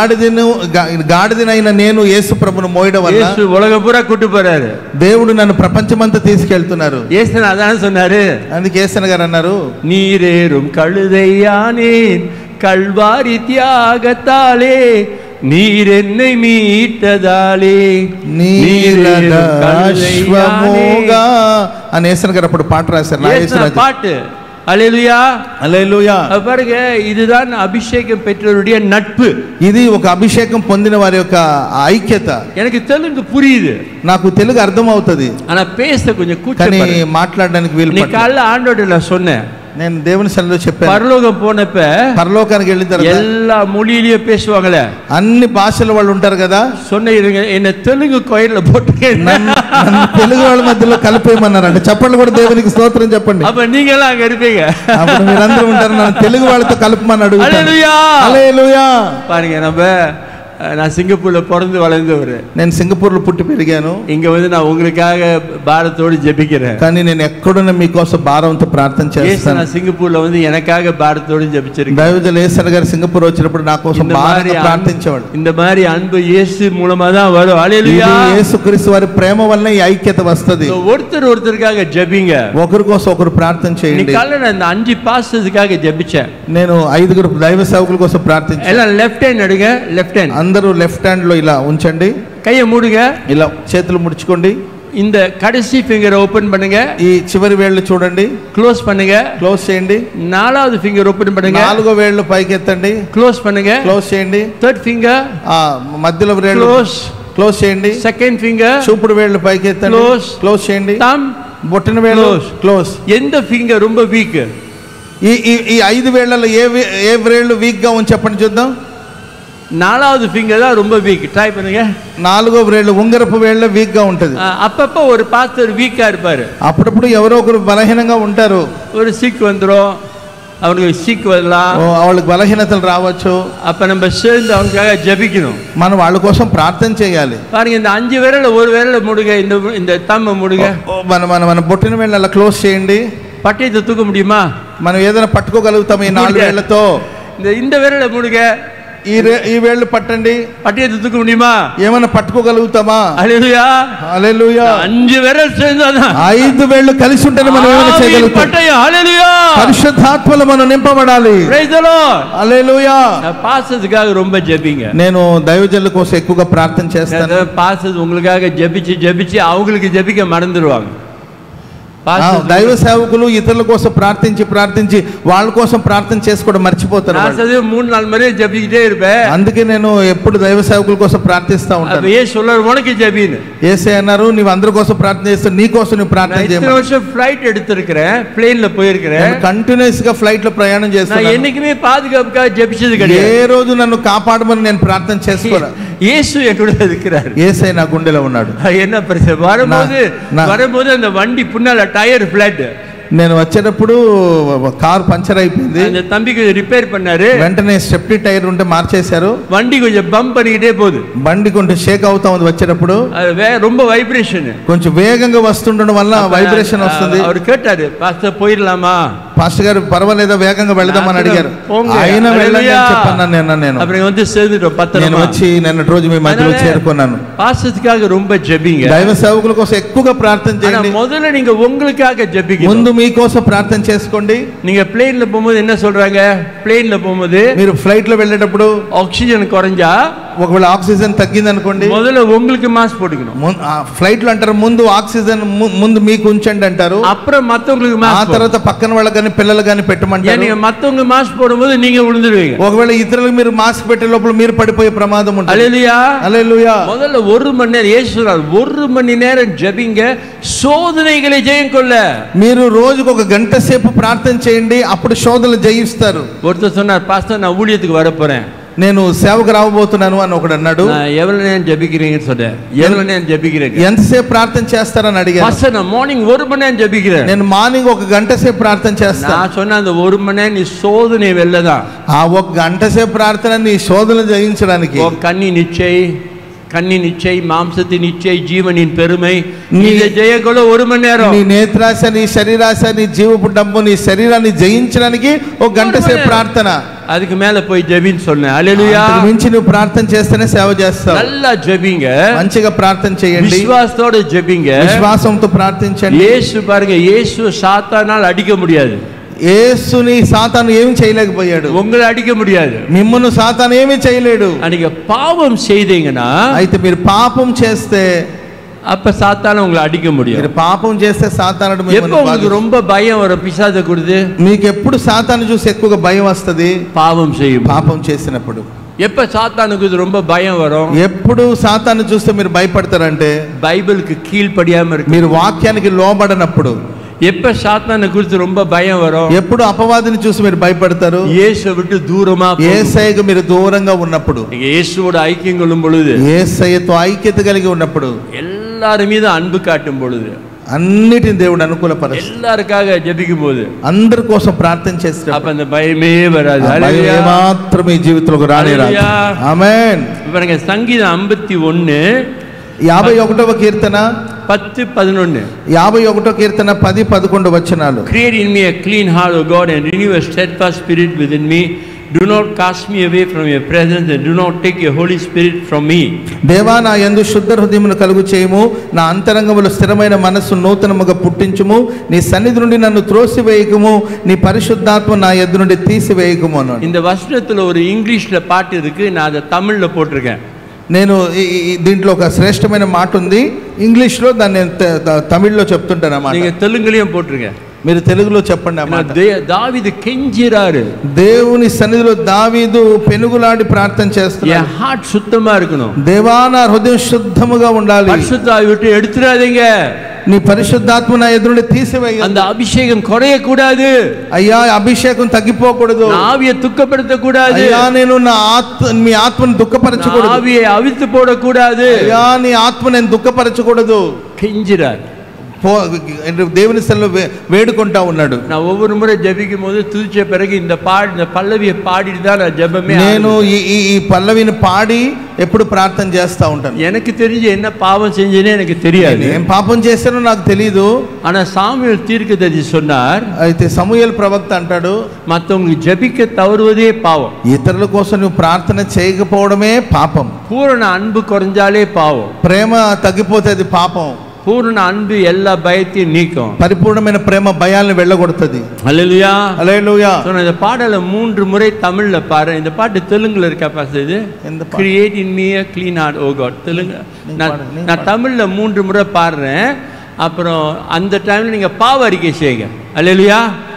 గాడిదనైన నేను యేసు ప్రభును మోయడం వల్ల యేసు ఉలగ పూరా కూட்டு పోறாரு. దేవుడు నన్ను ప్రపంచమంతా తీసుకెళ్తున్నారు. యేసునా అదాన சொன்னாரு. అందుకే యేసన్న గారు అన్నారు, நீரேறும் கழுதையானேன் கல்வாரி தியாகத்தாலே நீர் என்னை மீட்டதாலே నీలగాశ్వముగా అని యేసన్ గారు అప్పుడు పాట రాశారు. பாட்டு அல்லேலூயா அல்லேலూయా. பாருங்க, இதுதான் அபிஷேகம் பெற்றவருடைய நட்பு. ఇది ఒక అభిషేకం పొందిన వారి యొక్క ఐక్యత. எனக்கு தெலுங்கு புரியுது, నాకు తెలుగు అర్థం అవుతది, ஆனா பேச கொஞ்சம் కానీ கூச்சம். మాట్లాడడానికి వీలు நீ காலைல ஆண்டவர்ட்ட சொன்னேன், నేను దేవుని సన్నిధిలో చెప్పాను. பரலோகம் போனப்ப పరలోకానికి వెళ్ళిన తర్వాత எல்லா மொழியிலயும் பேசுவாங்களே, అన్ని భాషల వాళ్ళు ఉంటారు కదా. சொன்னீங்க என்ன தெலுங்கு கோயில்ல போட்டு నన్ను తెలుగు వాళ్ళ మధ్యలో కలిపేయమన్నారంట. చెప్పండి కూడా దేవునికి స్తోత్రం చెప్పండి. அப்ப நீங்க எல்லாம் அங்க இருப்பீங்க, అప్పుడు మీరందరూ ఉంటారు. నన్ను తెలుగు వాళ్ళతో కలుపమని అడుగుతాను. హల్లెలూయా హల్లెలూయా. பாருங்க, நான் சிங்கப்பூர்ல பிறந்து வளர்ந்தவர், నేను సింగపూర్ లో పుట్టి పెరిగాను. இங்க வந்து நான் உங்களுக்காக பாரத்தோடு ஜெபிக்கிறேன். కానీ నేను ఎక్కడున్నా మీకోసం భారంతో ప్రార్థన చేస్తాను. நான் சிங்கப்பூர்ல வந்து எனக்காக பாரத்தோடு ஜெபிச்சிருக்கேன். దైవజనులు యేసర్ గారు సింగపూర్ వచ్చినప్పుడు నా కోసం భారంగా ప్రార్థించేవాడు. இந்த மாதிரி அன்பு இயேசு மூலமா தான் வரும். హల్లెలూయా. యేసుక్రీస్తు వారి ప్రేమ వల్ల ఈ ఐక్యత వస్తది. ஒருத்தர் ஒருத்தருக்காக ஜெபிங்க, ఒకరి కోసం ఒకరు ప్రార్థన చేయండి. காலைல நான் இந்த 5 பாஸ்டர்ஸ்க்காக ஜெபிச்சேன். నేను 5 దైవ సేవకుల కోసం ప్రార్థించాను. எல்லாம் லெஃப்ட் ஹேண்ட் எடுங்க, லெஃப்ட் ஹேண்ட் అందరూ లెఫ్ట్ హ్యాండ్ లో ఇలా ఉంచండి, கையை மூடுங்க, ఇలా చేతులు ముడుచుకోండి. இந்த கடைசி ஃபிங்கரை ஓபன் பண்ணுங்க, ఈ చివరి వేళ్ళు చూడండి, க்ளோஸ் பண்ணுங்க, క్లోజ్ చేయండి. 4வது ஃபிங்கர் ஓபன் பண்ணுங்க, 4వ వేళ్ళు పైకి ఎత్తండి, க்ளோஸ் பண்ணுங்க, క్లోజ్ చేయండి. 3rd ஃபிங்கர் మధ్యలో వేళ్ళు క్లోజ్ చేయండి. 2nd ஃபிங்கర్ చూపుడు వేళ్ళు పైకి ఎత్తండి, క్లోజ్ చేయండి. தம் బొటన వేళ్ళు క్లోజ్. எந்த ஃபிங்கర్ ரொம்ப వీక్? ఈ 5 వేళ్ళలో ఏ వేళ్ళు వీక్ గా ఉంది చెప్పండి చూద్దాం. 4வது ஃபிங்கர் தான் ரொம்ப வீக். ட்ரை பண்ணுங்க. 4వ వేళ్ళు ఉంగరపు వేళ్ళ వీక్ గా ఉంటది. அப்பப்ப ஒரு பாஸ்டர் வீக்கா இருப்பாரு, అప్పుడప్పుడు ఎవరో ఒకరు బలహీనంగా ఉంటారు. ஒரு சிக் வந்துரும், அவங்களுக்கு சிக் வரலாம், వాళ్ళకి బలహీనతలు రావచ్చు. அப்ப நம்ம சேர்ந்து அவங்களுக்காக ஜெபிக்கணும். మనం వాళ్ళ కోసం ప్రార్థన చేయాలి. பாருங்க, இந்த 5 விரல்ல ஒரு விரல முடுங்க, இந்த தம்ம முடுங்க, మన బొట్టిన వేళ్ళ అలా క్లోజ్ చేయండి. பட்டயத்தை தூக்க முடியுமா? మనం ఏదైనా పట్టుకోగలుగుతాం ఈ 4 వేళ్ళతో. இந்த விரல முடுங்க, ఈ వేళ్ళు పట్టండి. பட்டயத்தை தூக்க முடியுமா? ఏమైనా పట్టుకోగలుగుతామా? హల్లెలూయా హల్లెలూయా. 5 విరలు சேர்ந்தாதான் 5 వేళ్ళు కలిసి ఉంటేనే మనం ఏమైనా చేయగలుగుతాం. పట్టయం. హల్లెలూయా. పరిశుద్ధాత్మలో మనం నింపబడాలి. Praise the Lord. హల్లెలూయా. பாஸ்டர்ஸ்க்காக ரொம்ப ஜெபிங்க. నేను దైవజనుల కోసం ఎక్కువగా ప్రార్థన చేస్తాను. பாஸ்டர்ஸ் உங்களுக்காக ஜெபிச்சு அவங்களுக்கு ஜெபிக்க மறந்துடுவாங்க. దైవ సేవకులు ఇతరుల కోసం ప్రార్థించి వాళ్ళ కోసం ప్రార్థన చేసుకోవడం మర్చిపోతారు. 3-4 முறை ஜெபிக்கிட்டே இருப்பேன். అందుకే నేను ఎప్పుడు దైవ సేవకుల కోసం ప్రార్థిస్తా ఉంటాను. உனக்கு ஜெபின்னு యేసయ్య అన్నారు, నీవు అందరి కోసం ప్రార్థన చేస్తే నీ కోసం నువ్వు ప్రార్థన చేయ. ఇతర வருஷம் ఫ్లైట్ எடுத்திருக்கிறேன், ప్లేన్ல போயிருக்கிறேன், కంటిన్యూస్ గా ఫ్లైట్ లో ప్రయాణం చేస్తాను. நான் என்னைக்குமே பாதுகாப்புக்காக ஜெபிச்சது கிடையாது. ఏ రోజు నన్ను కాపాడమని నేను ప్రార్థన చేసుకోలే. యేసు ఎక్కడ இருக்கிறார்? యేసయ్య నా గుండెలో ఉన్నాడు. என்ன பிரச்சனை? வரும்போது அந்த வண்டி பின்னால டயர் ஃபிளட். నేను వచ్చేటప్పుడు కార్ పంచర్ అయిపోయింది. அந்த தம்பிக்கு రిపేర్ பண்ணாரு. వెంటనే స్టెప్నీ టైర్ ఉంటే మార్చేశారు. வண்டி கொஞ்சம் பம்ப் பண்ணிக்கிட்டே போகுது. బండి కొంచెం షేక్ అవుతా ఉంది వచ్చేటప్పుడు. ரொம்ப వైబ్రేషన్, కొంచెం వేగంగా వస్తుండడం వల్ల వైబ్రేషన్ వస్తుంది. அவர் கேட்டாரு, பாஸ்டர் போயிடலாமா? పాస్టర్ గారు పర్వాలేదా, వేగంగా వెళదామని అడిగారు. ఆయన వెళ్ళండి అని చెప్పాను. నేను అప్పుడు வந்து சேர்ந்துட்டோம். నేను వచ్చి నిన్నటి రోజు మీ మధ్యలో చేరుకున్నాను. பாஸ்டர்ஸ்க்காக ரொம்ப ஜெபிங்க. దైవ సేవకుల కోసం ఎక్కువగా ప్రార్థన చేయండి. முதல்ல நீங்க உங்களுக்காக ஜெபிங்க. ముందు మీకోసం ప్రార్థన చేసుకోండి. நீங்க ప్లేన్ல போகும்போது என்ன சொல்றாங்க? ప్లేన్ல போகும்போது మీరు ఫ్లైట్ లో వెళ్ళేటప్పుడు ఆక్సిజన్ కొరంజా, ఒకవేళ ఆక్సిజన్ తగ్గింది అనుకోండి, முதல்ல உங்களுக்கு మాస్క్ போட்டுக்கணும். ఫ్లైట్ లో అంటారు ముందు ఆక్సిజన్ ముందు మీకు ఉంచండి అంటారు. அப்புறம் மத்தவங்களுக்கு ఆ మాస్క్, తర్వాత పక్కన వాళ్ళకి కానీ పిల్లలు కానీ పెట్టమంటారు. நீங்க மத்தவங்க మాస్క్ போடும்போது நீங்க விழுந்துடுவீங்க. ఒకవేళ ఇతరులకు మీరు మాస్క్ పెట్టే లోపల మీరు పడిపోయే ప్రమాదం ఉంటుంది. హల్లెలూయా. హల్లెలూయా. முதல்ல 1 மணி நேரம் యేసురాలు 1 மணி நேரம் ஜெபிங்க, శోధనகளை జయింకొల్ల. మీరు రోజుకు 1 గంట సేపు ప్రార్థన చేయండి, అప్పుడు శోధనలు జయిస్తారు. ஒருத்தர் சொன்னார், பாஸ்டர் நான் ஊழியத்துக்கு வர போறேன், నేను సేవకు రాబోతున్నాను అని ఒకడు అన్నాడు. எவ்வளவு நேரம் ஜெபிக்கிறீங்கன்னு சொன்னேன். எவ்வளவு நேரம் ஜெபிக்கிறீங்க? ఎంతసేపు ప్రార్థన చేస్తారని అడిగాను. பாஸ்டர் நான் మార్నింగ్ 1 மணி நேரம் ஜெபிக்கிறேன். నేను మార్నింగ్ 1 గంట సేపు ప్రార్థన చేస్తాను. நான் சொன்ன அந்த 1 மணி நேரம் நீ சோதனை வெல்லதான். ఆ 1 గంట సేపు ప్రార్థన నీ శోధనలు జయించడానికి. கண்ணி நிச்சை, மாம்சத்தின் நிச்சை, ஜீவனின் பெருமை, இதை ஜெயக்கொள்ள 1 மணி நேரம். నీ నేత్రాశ, నీ శరీరాశ, నీ జీవపు డబ్బు, నీ శరీరాన్ని జయించడానికి 1 గంట సేపు ప్రార్థన. அதுக்கு மேல போய் ஜெபின்னு சொன்னேன். హల్లెలూయా. అంతకు మించి నువ్వు ప్రార్థన చేస్తేనే సేవ చేస్తావు. நல்லா ஜெபிங்க, మంచిగా ప్రార్థన చేయండి, విశ్వాసத்தோட ஜெபிங்க, విశ్వాసంతో ప్రార్థించండి. యేసు பாருங்க, యేసు சாத்தானால் அடிக்க முடியாது. యేసుని సాతాను ఏమీ చేయలేకపోయాడు. உங்களை அடிக்க முடியாது. మిమ్మును సాతాను ఏమీ చేయలేడు. நீங்க பாவம் செய்தீங்கன்னா, అయితే మీరు పాపం చేస్తే அப்ப சாத்தான உங்களை அடிக்க முடியும். మీరు పాపం చేస్తే సాతానుడు எப்ப మిమ్మల్ని உங்களுக்கு ரொம்ப பயம் வரும் பிசாசு கொடுத்து? మీకు ఎప్పుడు సాతాను చూసి ఎక్కువగా భయం వస్తది? பாவம் செய்யும். పాపం చేసినప్పుడు. எப்ப சாத்தானுக்கு ரொம்ப பயம் வரும்? ఎప్పుడు సాతాను చూస్తే మీరు భయపడతారంటే பைபிளுக்கு கீழ்ப்படியாம இருக்கு. మీరు వాక్యానికి లోబడనప్పుడు. எப்ப சாத்தானை குறித்து ரொம்ப பயம் வரும்? ఎప్పుడు అపవాదిని చూసి మీరు భయపడతారు? இயேசுவை விட்டு தூரமா, యేసయ్యకు మీరు దూరంగా ఉన్నప్పుడు, நீங்க இயேசுவோட ஐக்கியம் கொள்ளும் பொழுது, యేసయ్యతో ఐక్యత కలిగి ఉన్నప్పుడు, எல்லாரும் மீது அன்பு காட்டும் பொழுது, అన్నిటిని దేవుడు అనుకూలపరుస్తాడు. எல்லாருக்காக ஜெபிக்கும் போது, అందరి కోసం ప్రార్థన చేస్తే அப்ப அந்த பயமே வராது. భయమే మాత్రం ఈ జీవితంలోకి రానే రాదు. ఆమేన్. பாருங்க, சங்கீதம் 51 51వ కీర్తన 10-11. 51వ కీర్తన 10-11 వచనాలు. Create in me a clean heart, O God, and renew a steadfast spirit within me. Do not cast me away from your presence, and do not take your Holy Spirit from me. దేవా, నా యందు శుద్ధ హృదయమును కలుగు చేయుము, నా అంతరంగములో స్థిరమైన మనస్సు నూతనముగా పుట్టించుము, నీ సన్నిధి నుండి నన్ను త్రోసివేయకుము, నీ పరిశుద్ధాత్మ నా యొద్ద నుండి తీసివేయకుము అన్నాడు. இந்த வசனத்துல ஒரு இங்கிலீஷ்ல பாட்டு இருக்கு, நான் அதை தமிழ்ல போட்டிருக்கேன். నేను దీంట్లో ఒక శ్రేష్టమైన మాట ఉంది, ఇంగ్లీష్లో దాన్ని తమిళ్లో చెప్తుంటాను అన్నమాట. நீங்க தெலுங்குலயும் போட்டிருங்க, మీరు తెలుగులో చెప్పండి అన్నమాట. దావీదు கெஞ்சிறாரு, దేవుని సన్నిధిలో దావీదు పెనుగులాడి ప్రార్థన చేస్తున్నాడు. என் ஹார்ட் சுத்தமா இருக்கணும், దేవా నా హృదయం శుద్ధముగా ఉండాలి, பரிசுத்த ஆவியை விட்டு எடுத்துறாதீங்க, నీ పరిశుద్ధాత్మ నా ఎదురుండి తీసివేయ, அந்த அபிஷேகம் குறைய கூடாது, అయ్యా అభిషేకం తగ్గిపోకూడదు, ஆவியை துக்கப்படுத்த கூடாது, అయ్యా నేను మీ ఆత్మను దుఃఖపరచకూడదు, ஆவியை அவிழ்த்து போடக்கூடாது, అయ్యా నీ ఆత్మ నేను దుఃఖపరచకూడదు. கெஞ்சிறார். దేవుని సన్నిధిలో వేడుకుంటా ఉన్నాడు. நான் ஒவ்வொரு முறை ஜெபிக்கும் போது துதிச்ச பிறகு இந்த பல்லவியை பாடிட்டு தான் நான் ஜெபமே. నేను ఈ పల్లవిని పాడి ఎప్పుడు ప్రార్థన చేస్తా ఉంటాను. எனக்கு தெரிஞ்சு என்ன பாவம் செஞ்சேனே எனக்கு தெரியாது, ఏం పాపం చేశానో నాకు తెలియదు. ஆனா சாமுவேல் தீர்க்கதரிசி சொன்னார், అయితే సమూయేలు ప్రవక్త అంటాడు, மற்றவங்களுக்கு ஜெபிக்க தவறுவதே பாவம், ఇతరుల కోసం నువ్వు ప్రార్థన చేయకపోవడమే పాపం, பூரண அன்பு குறைஞ்சாலே பாவம், ప్రేమ తగ్గిపోతే అది పాపం, பூரண அன்பு எல்லா பயத்தையும் நீக்கும், పరిపూర్ణమైన ప్రేమ భయాలను వెళ్ళగొడుతుంది. ஹல்லேலூயா, హల్లెలూయా. இந்த பாடலை 3 முறை தமிழ்ல பாரு. இந்த பாட்டு தெலுங்குல இருக்கா பாஸ்? இது create in me a clean heart, O God. Telugu நான் தமிழ்ல 3 முறை பாடுறேன். அப்புறம் அந்த டைம்ல நீங்க பாவ அறிக்கை செய்யுங்க. ஹல்லேலூயா.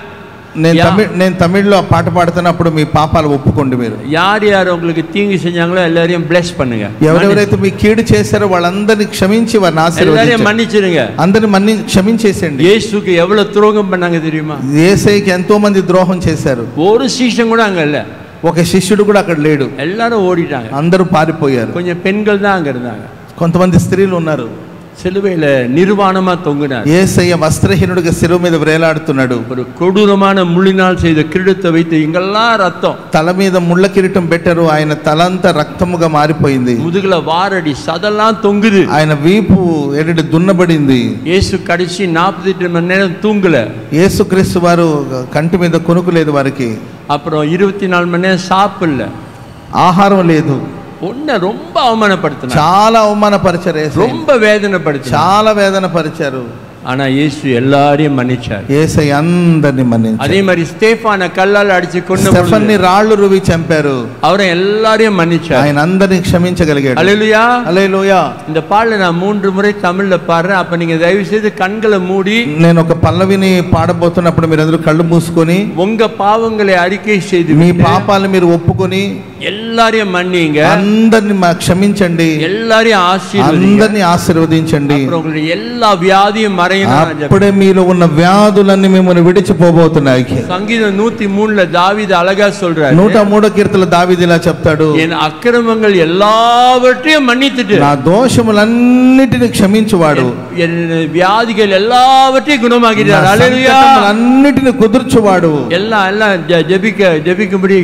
నేను తమిళ్లో పాట పాడుతున్నప్పుడు మీ పాపాలు ఒప్పుకోండి. మీరు யார் யார் உங்களுக்கு தீங்கு செஞ்சாங்களோ எல்லாரையும் bless பண்ணுங்க. ఎవరెవరైతే మీ కీడు చేశారో వాళ్ళందరినీ క్షమించి వారిని ఆశీర్వదించండి. எல்லாரையும் మన్నించుங்க. అందరిని క్షమించేసేయండి. యేసుకి எவ்வளவு துரோகம் பண்ணாங்க தெரியுமா? యేసయ్యకి ఎంతో మంది ద్రోహం చేశారు. ஒரு சீஷன் கூட அங்க இல்ல, ఒక శిష్యుడు కూడా అక్కడ లేడు, எல்லாரும் ஓடிட்டாங்க, అందరూ పారిపోయారు. கொஞ்சம் பெண்கள் தான் அங்க இருந்தாங்க, కొంతమంది స్త్రీలు ఉన్నారు. சிலுவையில நிர்வாணமா தொங்கினார். యేసయ్య వస్త్రహీనుడిగా శిలువ మీద వేలాడుతున్నాడు. ஒரு கொடூரமான முள்ளினால் செய்த கிரீடத்தை வைத்து இங்கெல்லாம் ரத்தம், తల మీద ముళ్ళ కిరీటం పెట్టారు, ఆయన తలంతా రక్తముగా మారిపోయింది. முதுகுல வாரடி சதெல்லாம் தொங்குது, ఆయన వీపు ఎరడి దున్నబడింది. இயேசு கடைசி 48 மணி நேரம் தூங்கல. యేసుక్రీస్తు వారు కంటి మీద కొనుకు లేదు వారికి. அப்புறம் 24 மணி நேரம் சாப்பிடல, ఆహారం లేదు. பொண்ணை ரொம்ப அவமானப்படுத்தினார், చాలా అవమానపరిచారు, ரொம்ப வேதனைப்படுத்தினார், చాలా వేదన పరిచారు. ஆனா இயேசு எல்லாரையும் மன்னிச்சார். యేసయ్య అందరిని మన్నించారు. அதே மாதிரி ஸ்தேஃபானை கல்லால் அடிச்சு கொண்டு స్టెఫన్ని రాళ్ళు రువి చంపారు, அவரை எல்லாரையும் மன்னிச்சார். ఆయన అందరిని క్షమించగలిగాడు. ஹல்லேலூயா, హల్లెలూయా. இந்த பாடலை நான் 3 முறை தமிழ்ல பாடுறேன். அப்ப நீங்க தயவு செய்து கண்களை மூடி, నేను ఒక పల్లవిని పాడబోతున్నప్పుడు మీరందరూ కళ్ళు మూసుకొని உங்க பாவங்களை அறிக்கை செய்து మీ పాపాలను మీరు ఒప్పుకొని எல்லாரையும் మన్నిங்க, అందరిని క్షమించండి, எல்லாரையும் ஆசீர்வதிங்க, అందరిని ఆశీర్వదించండి. அப்புறம் உங்களுடைய எல்லா வியாதியும் மறையும். అప్పుడే మీలో ఉన్న వ్యాధులన్నీ మిమ్మల్ని విడిచిపోబోతున్నాయి. సంగీతం 103 தாவீது அழகா சொல்றாரு, 103 కీర్తన దావీదు ఇలా చెప్తాడు, என் అక్రమங்கள் எல்லாவற்றையும் மன்னித்துட்டு నా దోషములన్నిటిని క్షమించువాడు, என் வியாதிகள் எல்லாவற்றையும் குணமாக்கிறார். ஹல்லேலூயா. అన్నిటిని కుదుర్చువాడు. எல்லாம் ஜெபிக்கும்படி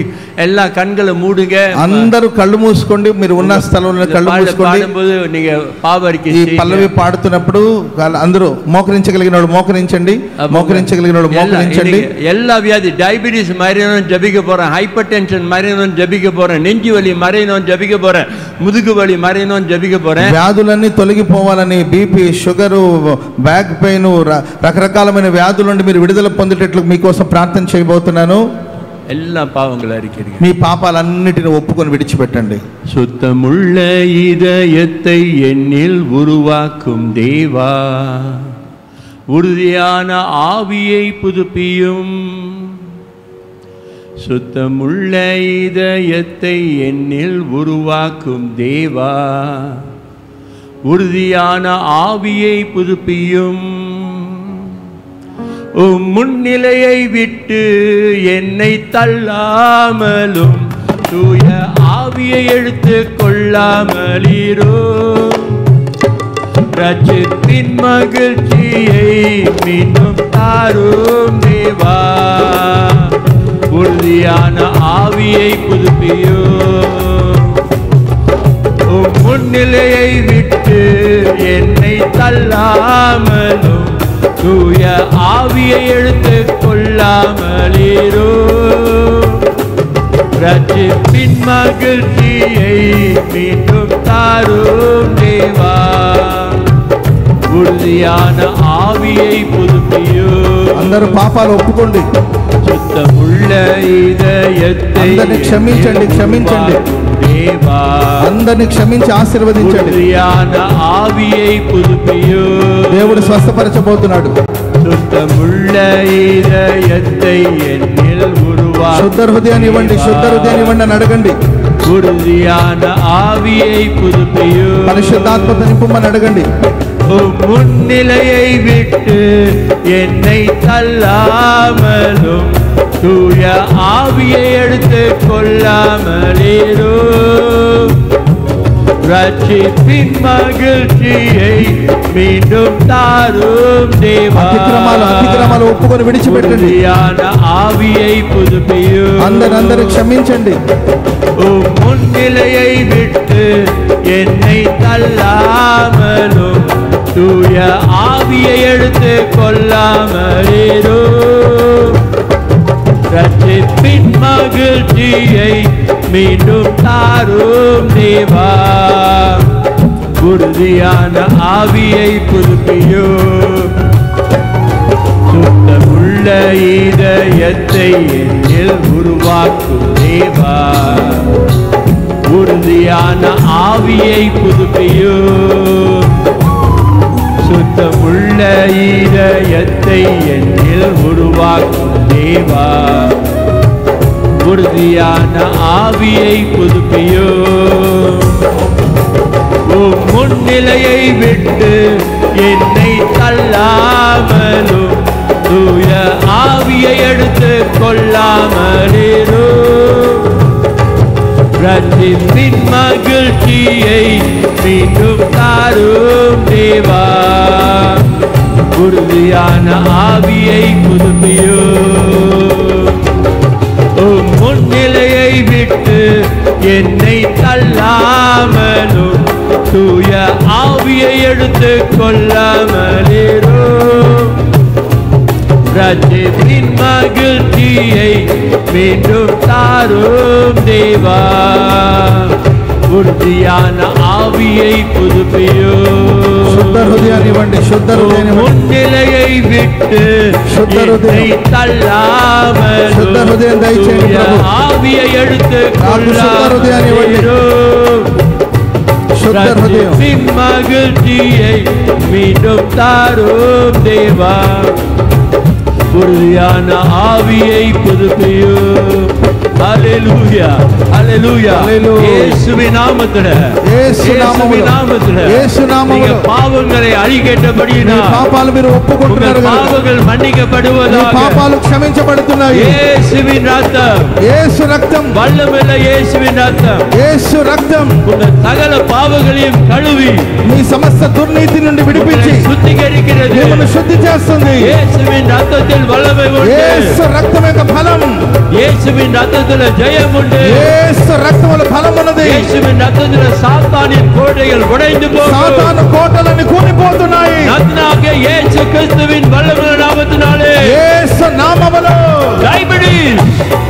எல்லா கண்களை மூடுங்க. అందరూ కళ్ళు మూసుకోండి. మీరు ఉన్న స్థలంలో కళ్ళు మూసుకోండి. పాడుம்போது நீங்க பாவ அறிக்கை ఈ పల్లవి పాడుతున్నప్పుడు అందరూ మోకరించగలిగిన వాళ్ళు మోకరించండి, మోకరించగలిగిన వాళ్ళు మోకరించండి. எல்லா வியாதி, டயபிட்டிஸ் மறையணும் ஜெபிக்க போறேன், ஹைப்பர் டென்ஷன் மறையணும் ஜெபிக்க போறேன், நெஞ்சு வலி மறையணும் ஜெபிக்க போறேன், ముదుగు వలి మరేనోని జబిక పోరే. వ్యాధులన్నీ తొలగిపోవాలని, బీపీ, షుగరు, బ్యాక్ పెయిన్, రకరకాలమైన వ్యాధుల నుండి మీరు విడుదల పొందేటట్లు మీకోసం ప్రార్థన చేయబోతున్నాను. எல்லா பாவங்களை அறிக்கைங்க. మీ పాపాలన్నిటిని ఒప్పుకొని విడిచిపెట్టండి. சுத்தமுள்ள இதயத்தை என்னில் உருவாக்கும் தேவா, உறுதியான ஆவியை புதுப்பியும். சுத்தமுள்ள இதயத்தை என்னில் உருவாக்கும் தேவா, உறுதியான ஆவியை புதுப்பியும். உம் முன்னிலையை விட்டு என்னை தள்ளாமலும் தூய ஆவியை எடுத்து கொள்ளாமலீரும். ரட்சிப்பின் மகிழ்ச்சியை மீண்டும் தாரும் தேவா, உறுதியான ஆவியை புதுப்பியும். உம் முன்னிலையை விட்டு என்னை தள்ளாமலும் தூய ஆவியை எடுத்து கொள்ளாமலீரும். ரட்சிப்பின் மகிழ்ச்சியை மீண்டும் தாரும் தேவா, உறுதியான ஆவியை புதுப்பியும். అందరూ పాపాలు ఒప్పుకోండి. சுத்தமுள்ள இதயத்தை అందరిని క్షమించండి, క్షమించండి దేవా, అందరిని క్షమించి ఆశీర్వదించండి. ఉறுதியான ఆవిயை புதுப்பியும். దేవుడు స్వస్థపరచబోతున్నాడు. சுத்தமுள்ள இதயத்தை என்னில் உருவாக்கும். శుద్ధ హృదయాన్ని ఇవ్వండి, శుద్ధ హృదయాన్ని ఇవ్వండి అని అడగండి. உறுதியான ஆவியை புதுப்பியும். పరిశుద్ధాత్మతో నింపమని అడగండి. முன்னிலையை விட்டு என்னை தள்ளாமலும் தூய ஆவியை எடுத்து கொள்ளாமலீரும். ரட்சிப்பின் மகிழ்ச்சியை மீண்டும் தாரும் தேவா, అతిక్రమాలు ఒప్పుకొని విడిచిపెట్టండి. ఆవిயை புதுப்பியும். అందరూ క్షమించండి. முன்னிலையை விட்டு என்னை தள்ளாமலும் தூய ஆவியை எடுத்து கொள்ளாமலீரும். ரட்சிப்பின் மகிழ்ச்சியை மீண்டும் தாரும் தேவா, உறுதியான ஆவியை புதுப்பியும். சுத்தமுள்ள இதயத்தை என்னில் உருவாக்கும் தேவா, உறுதியான ஆவியை புதுப்பியும். சுத்தமுள்ள இதயத்தை என்னில் உருவாக்கும் தேவா, உறுதியான ஆவியை புதுப்பியும். முன்னிலையை விட்டு என்னை தள்ளாமலும் தூய ஆவியை எடுத்து கொள்ளாமலீரும். ரட்சிப்பின் மகிழ்ச்சியை மீண்டும் தாரும் தேவா, உறுதியான ஆவியை புதுப்பியும். முன்னிலையை விட்டு என்னை தள்ளாமலும் தூய ஆவியை எடுத்து கொள்ளாமலீரும். ரட்சிப்பின் மகிழ்ச்சியை மீண்டும் தாரும் தேவா, உறுதியான ஆவியை புதுப்பியும். శుద్ధ హృదయాన్ని ఇవ్వండి, శుద్ధ హృదయాన్ని. మున్నిలயை విట్టు என்னை தள்ளாமல் శుద్ధ హృదయం దయచేయండి ప్రభు. ఆవిயை எடுத்து கொள்ளாமலீரும். శుద్ధ హృదయం. మగిழ்ச்சியை மீண்டும் தாரும் தேவா, உறுதியான ஆவியை புதுப்பியும். ஹல்லேலூயா, ஹல்லேலூயா. இயேசுவின் நாமத்திலே, இயேசுவின் நாமத்திலே, இயேசு நாமத்திலே பாவங்களை அழிக்கட்டபடியினால் పాపాలు మీరు ఒప్పుకుంటున్నారు, పాపங்கள் మన్నికப்படுவதாக, పాపాలు క్షమించబడుతున్నాయి. இயேசுவின் ரத்தம், இயேசு ரத்தம், வல்லமையுள்ள இயேசுவின் ரத்தம், இயேసు రక్తం உங்கள் சகல பாவங்களையும் கழுவி మీ సమస్త దుర్నీతి నుండి విడిపించి శుద్ధీకరిக்கிறது, మిమ్మల్ని శుద్ధి చేస్తుంది. இயேசுவின் ரத்தத்தில் வல்லமை உண்டு. இயேசு రక్తం యొక్క ఫలం இயேசுவின் ரத்தத்திலே ஜெயம் உண்டு. యేసు రక్తములో బలం ఉన్నది. இயேசுவின் ரத்தத்திலே சாத்தானின் கோட்டைகள் உடைந்து போகும். సాతాను కోటలన్నీ కూలిపోతున్నాయి. நன்றாக இயேசு கிறிஸ்துவின் வல்லமையுள்ள நாமத்தினாலே. యేసు నామములో డయాబెటిస్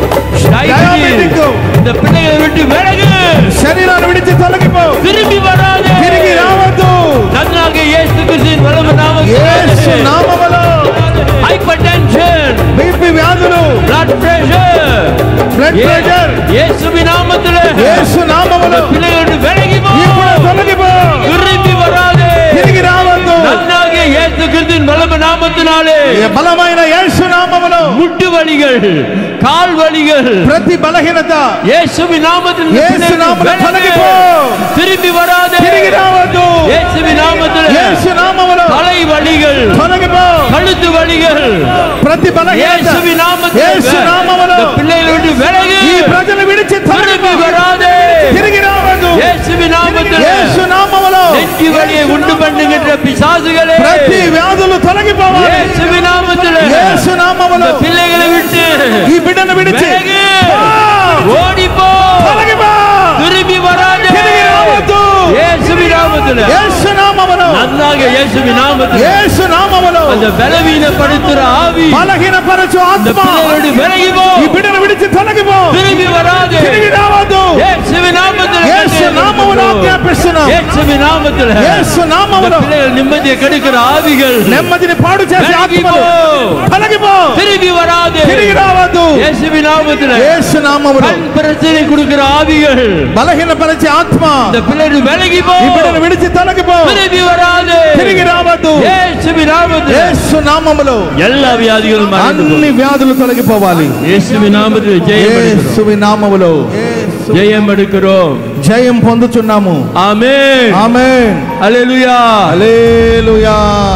இந்த பிள்ளைகளை விட்டு விலகு. శరీరాన్ని విడిచి తొలగిపో. திரும்பி வராதே. తిరిగి రావద్దు. நன்றாக இயேசு கிறிஸ்துவின் வல்லமையுள்ள நாமத்தினாலே. యేసు నామములో హైపర్టెన్షన్, బీపీ వ్యాధులు, బ్లడ్ ప్రెషర్, இயேசுவின் நாமத்திலே. యేసు నామములో பிள்ளைகளை விட்டு விலகி போ. ఇప్పుడు తొలగిపో. திரும்பி வராதே. తిరిగి రావద్దు. நன்றாக இயேசு கிறிஸ்துவின் வல்லமையுள்ள நாமத்தினாலே. బలమైన యేసు నామములో முட்டு வலிகள், கால் வலிகள், ప్రతి బలహీనత இயேசுவின் நாமத்தில் యేసు నామములో తొలగిపో. திரும்பி வராதே. తిరిగి రావద్దు. இயேசுவின் நாமத்தில் యేసు నామములో தலை வலிகள், తొలగిపో. கழுத்து வலிகள், ప్రతి బలహీనత இயேசுவின் நாமத்தில் యేసు నామములో பிள்ளைகளை விட்டு விலகு. ఈ ప్రజలు విడిచి திரும்பி తొలగిపో. வராதே. తిరిగి రావద్దు. இயேசுவின் நாமத்தில் యేసు నామములో நெஞ்சு வலியை உண்டு பண்ணுகின்ற பிசாசுகளே, ప్రతి వ్యాధులు తొలగిపోవాలి. இயேசுவின் நாமத்தில் యేసు నామములో பிள்ளைகளை விட்டு ఈ బిడ్డను విడిచి விலகு. పో. ஓடிப்போ. తొలగిపో. திரும்பி வராதே. తిరిగి రావద్దు. இயேசுவின் நாமத்தில் యేసు నామములో நன்றாக இயேசுவின் நாமத்தில் యేసు నామములో அந்த பலவீனப்படுத்துற ஆவி బలహీనపరచు அந்த ఆత్మ பிள்ளைகளோடு விலகி போ. ఈ బిడ్డను విడిచి తొలగిపో. திரும்பி வராதே. తిరిగి రావద్దు. இயேசுவின் நாமத்தில் యేసు నామములో ఆజ్ఞాపిస్తున్నాం. இயேசுவின் நாமத்தில் యేసు அந்த నామములో பிள்ளைகள் நிம்மதியை கெடுக்கிற ஆவிகள் నెమ్మదిని పాడు చేసే ఆత్మలు తొలగిపో. திரும்பி வராதே. తిరిగి రావద్దు. இயேசுவின் நாமத்தில் యేసు నామములో கண் பிரச்சனை கொடுக்கிற ஆவிகள் బలహీనపరిచే ఆత్మ அந்த பிள்ளைகள் விலகி போ. ఈ బిడ్డను విడిచి తొలగిపో. திரும்பி வராதே. తిరిగి రావద్దు. இயேசுவின் நாமத்தில் యేసు నామములో எல்லா வியாதிகளும் மறைந்து అన్ని వ్యాధులు తొలగిపోవాలి. இயேசுவின் நாமத்தில் ஜெயம் எடுக்கிறோம். యేసువి నామములో ஜெயம் எடுக்கிறோம். జయం పొందుచున్నాము. ஆமென். ఆమేన్. హల్లెలూయా. హల్లెలూయా.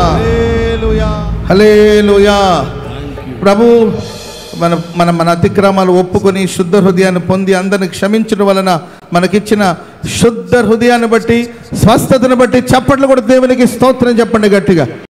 హల్లెలూయా. ప్రభు మన అతిక్రమాలు ఒప్పుకొని శుద్ధ హృదయాన్ని పొంది అందరిని క్షమించడం వలన మనకిచ్చిన శుద్ధ హృదయాన్ని బట్టి స్వస్థతను బట్టి చప్పట్లు కూడా దేవునికి స్తోత్రం చెప్పండి గట్టిగా.